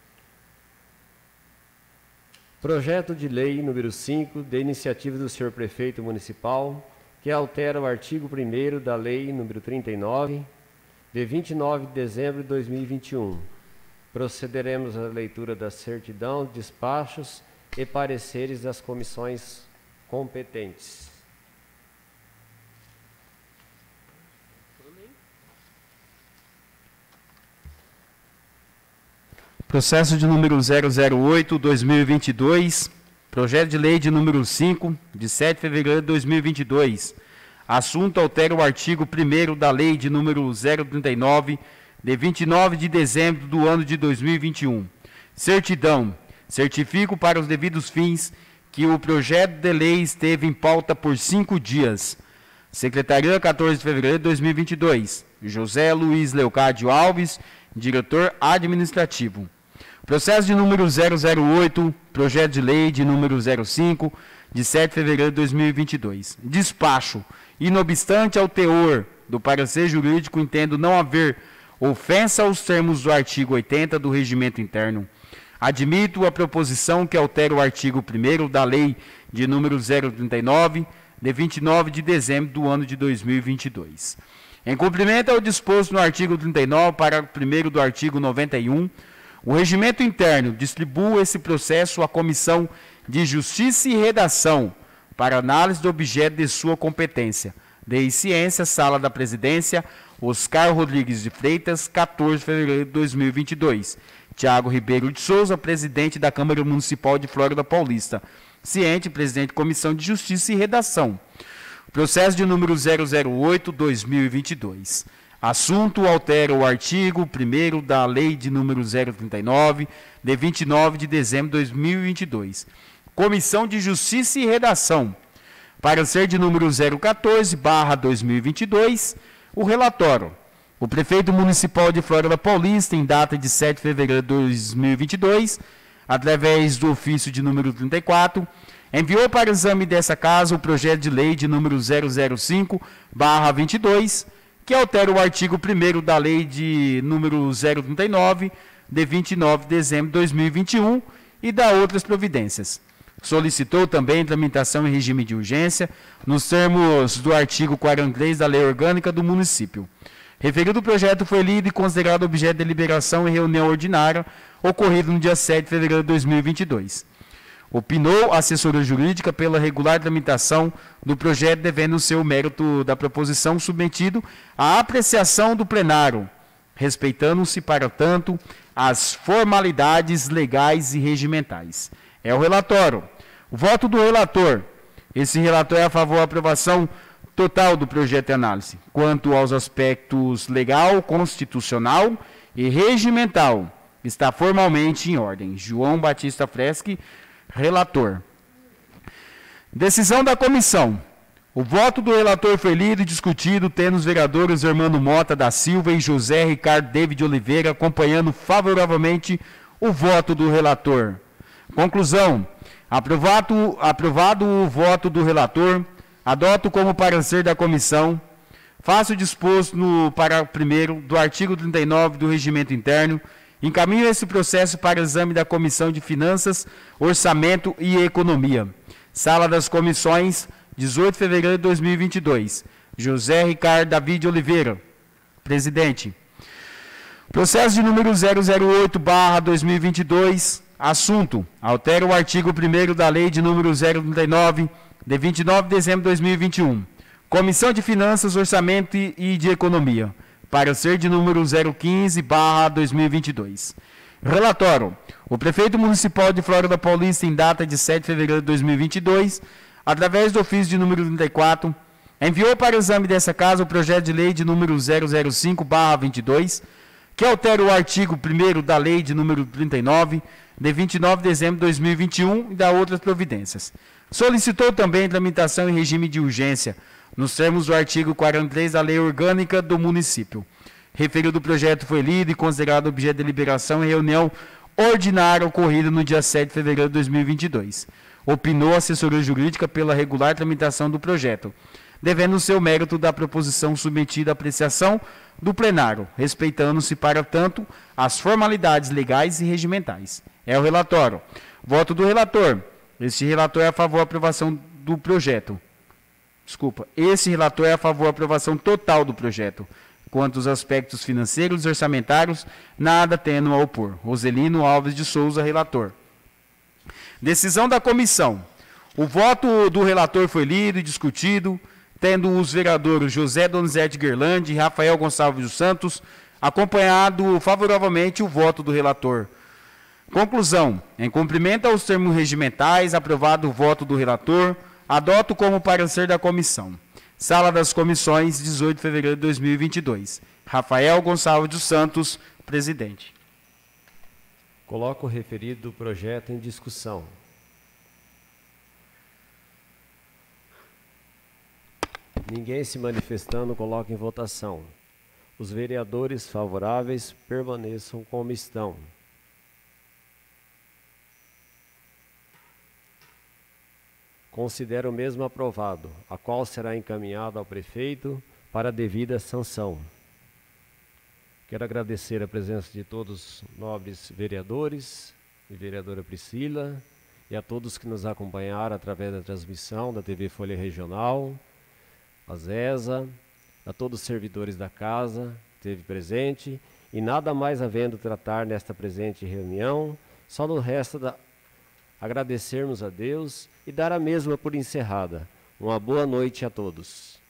Projeto de lei número cinco, de iniciativa do senhor prefeito municipal, que altera o artigo primeiro da lei número trinta e nove, de vinte e nove de dezembro de dois mil e vinte e um. Procederemos à leitura da certidão, despachos e pareceres das comissões competentes. Processo de número zero zero oito, dois mil e vinte e dois, projeto de lei de número cinco, de sete de fevereiro de dois mil e vinte e dois. Assunto altera o artigo primeiro da lei de número zero trinta e nove, de vinte e nove de dezembro do ano de dois mil e vinte e um. Certidão. Certifico para os devidos fins que o projeto de lei esteve em pauta por cinco dias. Secretaria, quatorze de fevereiro de dois mil e vinte e dois. José Luiz Leocádio Alves, diretor administrativo. Processo de número zero zero oito, projeto de lei de número zero cinco, de sete de fevereiro de dois mil e vinte e dois. Despacho. Inobstante ao teor do parecer jurídico, entendo não haver ofensa aos termos do artigo oitenta do Regimento Interno. Admito a proposição que altera o artigo primeiro da lei de número zero trinta e nove, de vinte e nove de dezembro do ano de dois mil e vinte e dois. Em cumprimento ao disposto no artigo trinta e nove, parágrafo primeiro do artigo noventa e um, o Regimento Interno distribui esse processo à Comissão de Justiça e Redação para análise do objeto de sua competência. De Ciência, Sala da Presidência, Oscar Rodrigues de Freitas, quatorze de fevereiro de dois mil e vinte e dois. Tiago Ribeiro de Souza, presidente da Câmara Municipal de Flórida Paulista. Ciente, presidente da Comissão de Justiça e Redação. Processo de número zero zero oito, dois mil e vinte e dois. Assunto altera o artigo primeiro da lei de número zero trinta e nove, de vinte e nove de dezembro de dois mil e vinte e dois. Comissão de Justiça e Redação. Parecer de número zero quatorze, barra dois mil e vinte e dois. O relatório. O prefeito municipal de Flórida Paulista, em data de sete de fevereiro de dois mil e vinte e dois, através do ofício de número trinta e quatro, enviou para exame dessa casa o projeto de lei de número zero zero cinco, barra vinte e dois, que altera o artigo primeiro da lei de número zero trinta e nove, de vinte e nove de dezembro de dois mil e vinte e um, e dá outras providências. Solicitou também tramitação em regime de urgência, nos termos do artigo quarenta e três da Lei Orgânica do Município. Referido projeto foi lido e considerado objeto de deliberação em reunião ordinária, ocorrida no dia sete de fevereiro de dois mil e vinte e dois. Opinou a assessoria jurídica pela regular tramitação do projeto, devendo ser o mérito da proposição submetido à apreciação do plenário, respeitando-se, para tanto, as formalidades legais e regimentais. É o relatório. O voto do relator. Esse relator é a favor da aprovação total do projeto de análise, quanto aos aspectos legal, constitucional e regimental. Está formalmente em ordem. João Batista Freschi, relator. Decisão da comissão. O voto do relator foi lido e discutido, tendo os vereadores Hermano Mota da Silva e José Ricardo David Oliveira acompanhando favoravelmente o voto do relator. Conclusão. Aprovado, aprovado o voto do relator, adoto como parecer da comissão, faço disposto no parágrafo primeiro do artigo trinta e nove do Regimento Interno, encaminho esse processo para exame da Comissão de Finanças, Orçamento e Economia. Sala das Comissões, dezoito de fevereiro de dois mil e vinte e dois. José Ricardo David Oliveira, presidente. Processo de número zero zero oito barra dois mil e vinte e dois, assunto, altera o artigo primeiro da Lei de número zero trinta e nove, de vinte e nove de dezembro de dois mil e vinte e um. Comissão de Finanças, Orçamento e de Economia, parecer de número zero quinze barra dois mil e vinte e dois. Relatório. O prefeito municipal de Flórida Paulista, em data de sete de fevereiro de dois mil e vinte e dois, através do ofício de número trinta e quatro, enviou para o exame dessa casa o projeto de lei de número zero zero cinco barra vinte e dois, que altera o artigo primeiro da lei de número trinta e nove, de vinte e nove de dezembro de dois mil e vinte e um, e da outras providências. Solicitou também tramitação em regime de urgência, nos termos do artigo quarenta e três da Lei Orgânica do Município. Referido projeto foi lido e considerado objeto de deliberação em reunião ordinária ocorrida no dia sete de fevereiro de dois mil e vinte e dois. Opinou a assessoria jurídica pela regular tramitação do projeto, devendo o seu mérito da proposição submetida à apreciação do plenário, respeitando-se, para tanto, as formalidades legais e regimentais. É o relatório. Voto do relator. Este relator é a favor da aprovação do projeto. Desculpa. Esse relator é a favor da aprovação total do projeto. Quanto aos aspectos financeiros e orçamentários, nada tendo a opor. Roselino Alves de Souza, relator. Decisão da comissão. O voto do relator foi lido e discutido, tendo os vereadores José Donizete Guerlandi e Rafael Gonçalves dos Santos acompanhado favoravelmente o voto do relator. Conclusão. Em cumprimento aos termos regimentais, aprovado o voto do relator, adoto como parecer da comissão. Sala das Comissões, dezoito de fevereiro de dois mil e vinte e dois. Rafael Gonçalves dos Santos, presidente. Coloco o referido projeto em discussão. Ninguém se manifestando, coloco em votação. Os vereadores favoráveis permaneçam como estão. Considero o mesmo aprovado, a qual será encaminhado ao prefeito para a devida sanção. Quero agradecer a presença de todos os nobres vereadores e vereadora Priscila e a todos que nos acompanharam através da transmissão da T V Folha Regional, a Zesa, a todos os servidores da casa que esteve presente, e nada mais havendo tratar nesta presente reunião, só no resta da agradecermos a Deus e dar a mesma por encerrada. Uma boa noite a todos.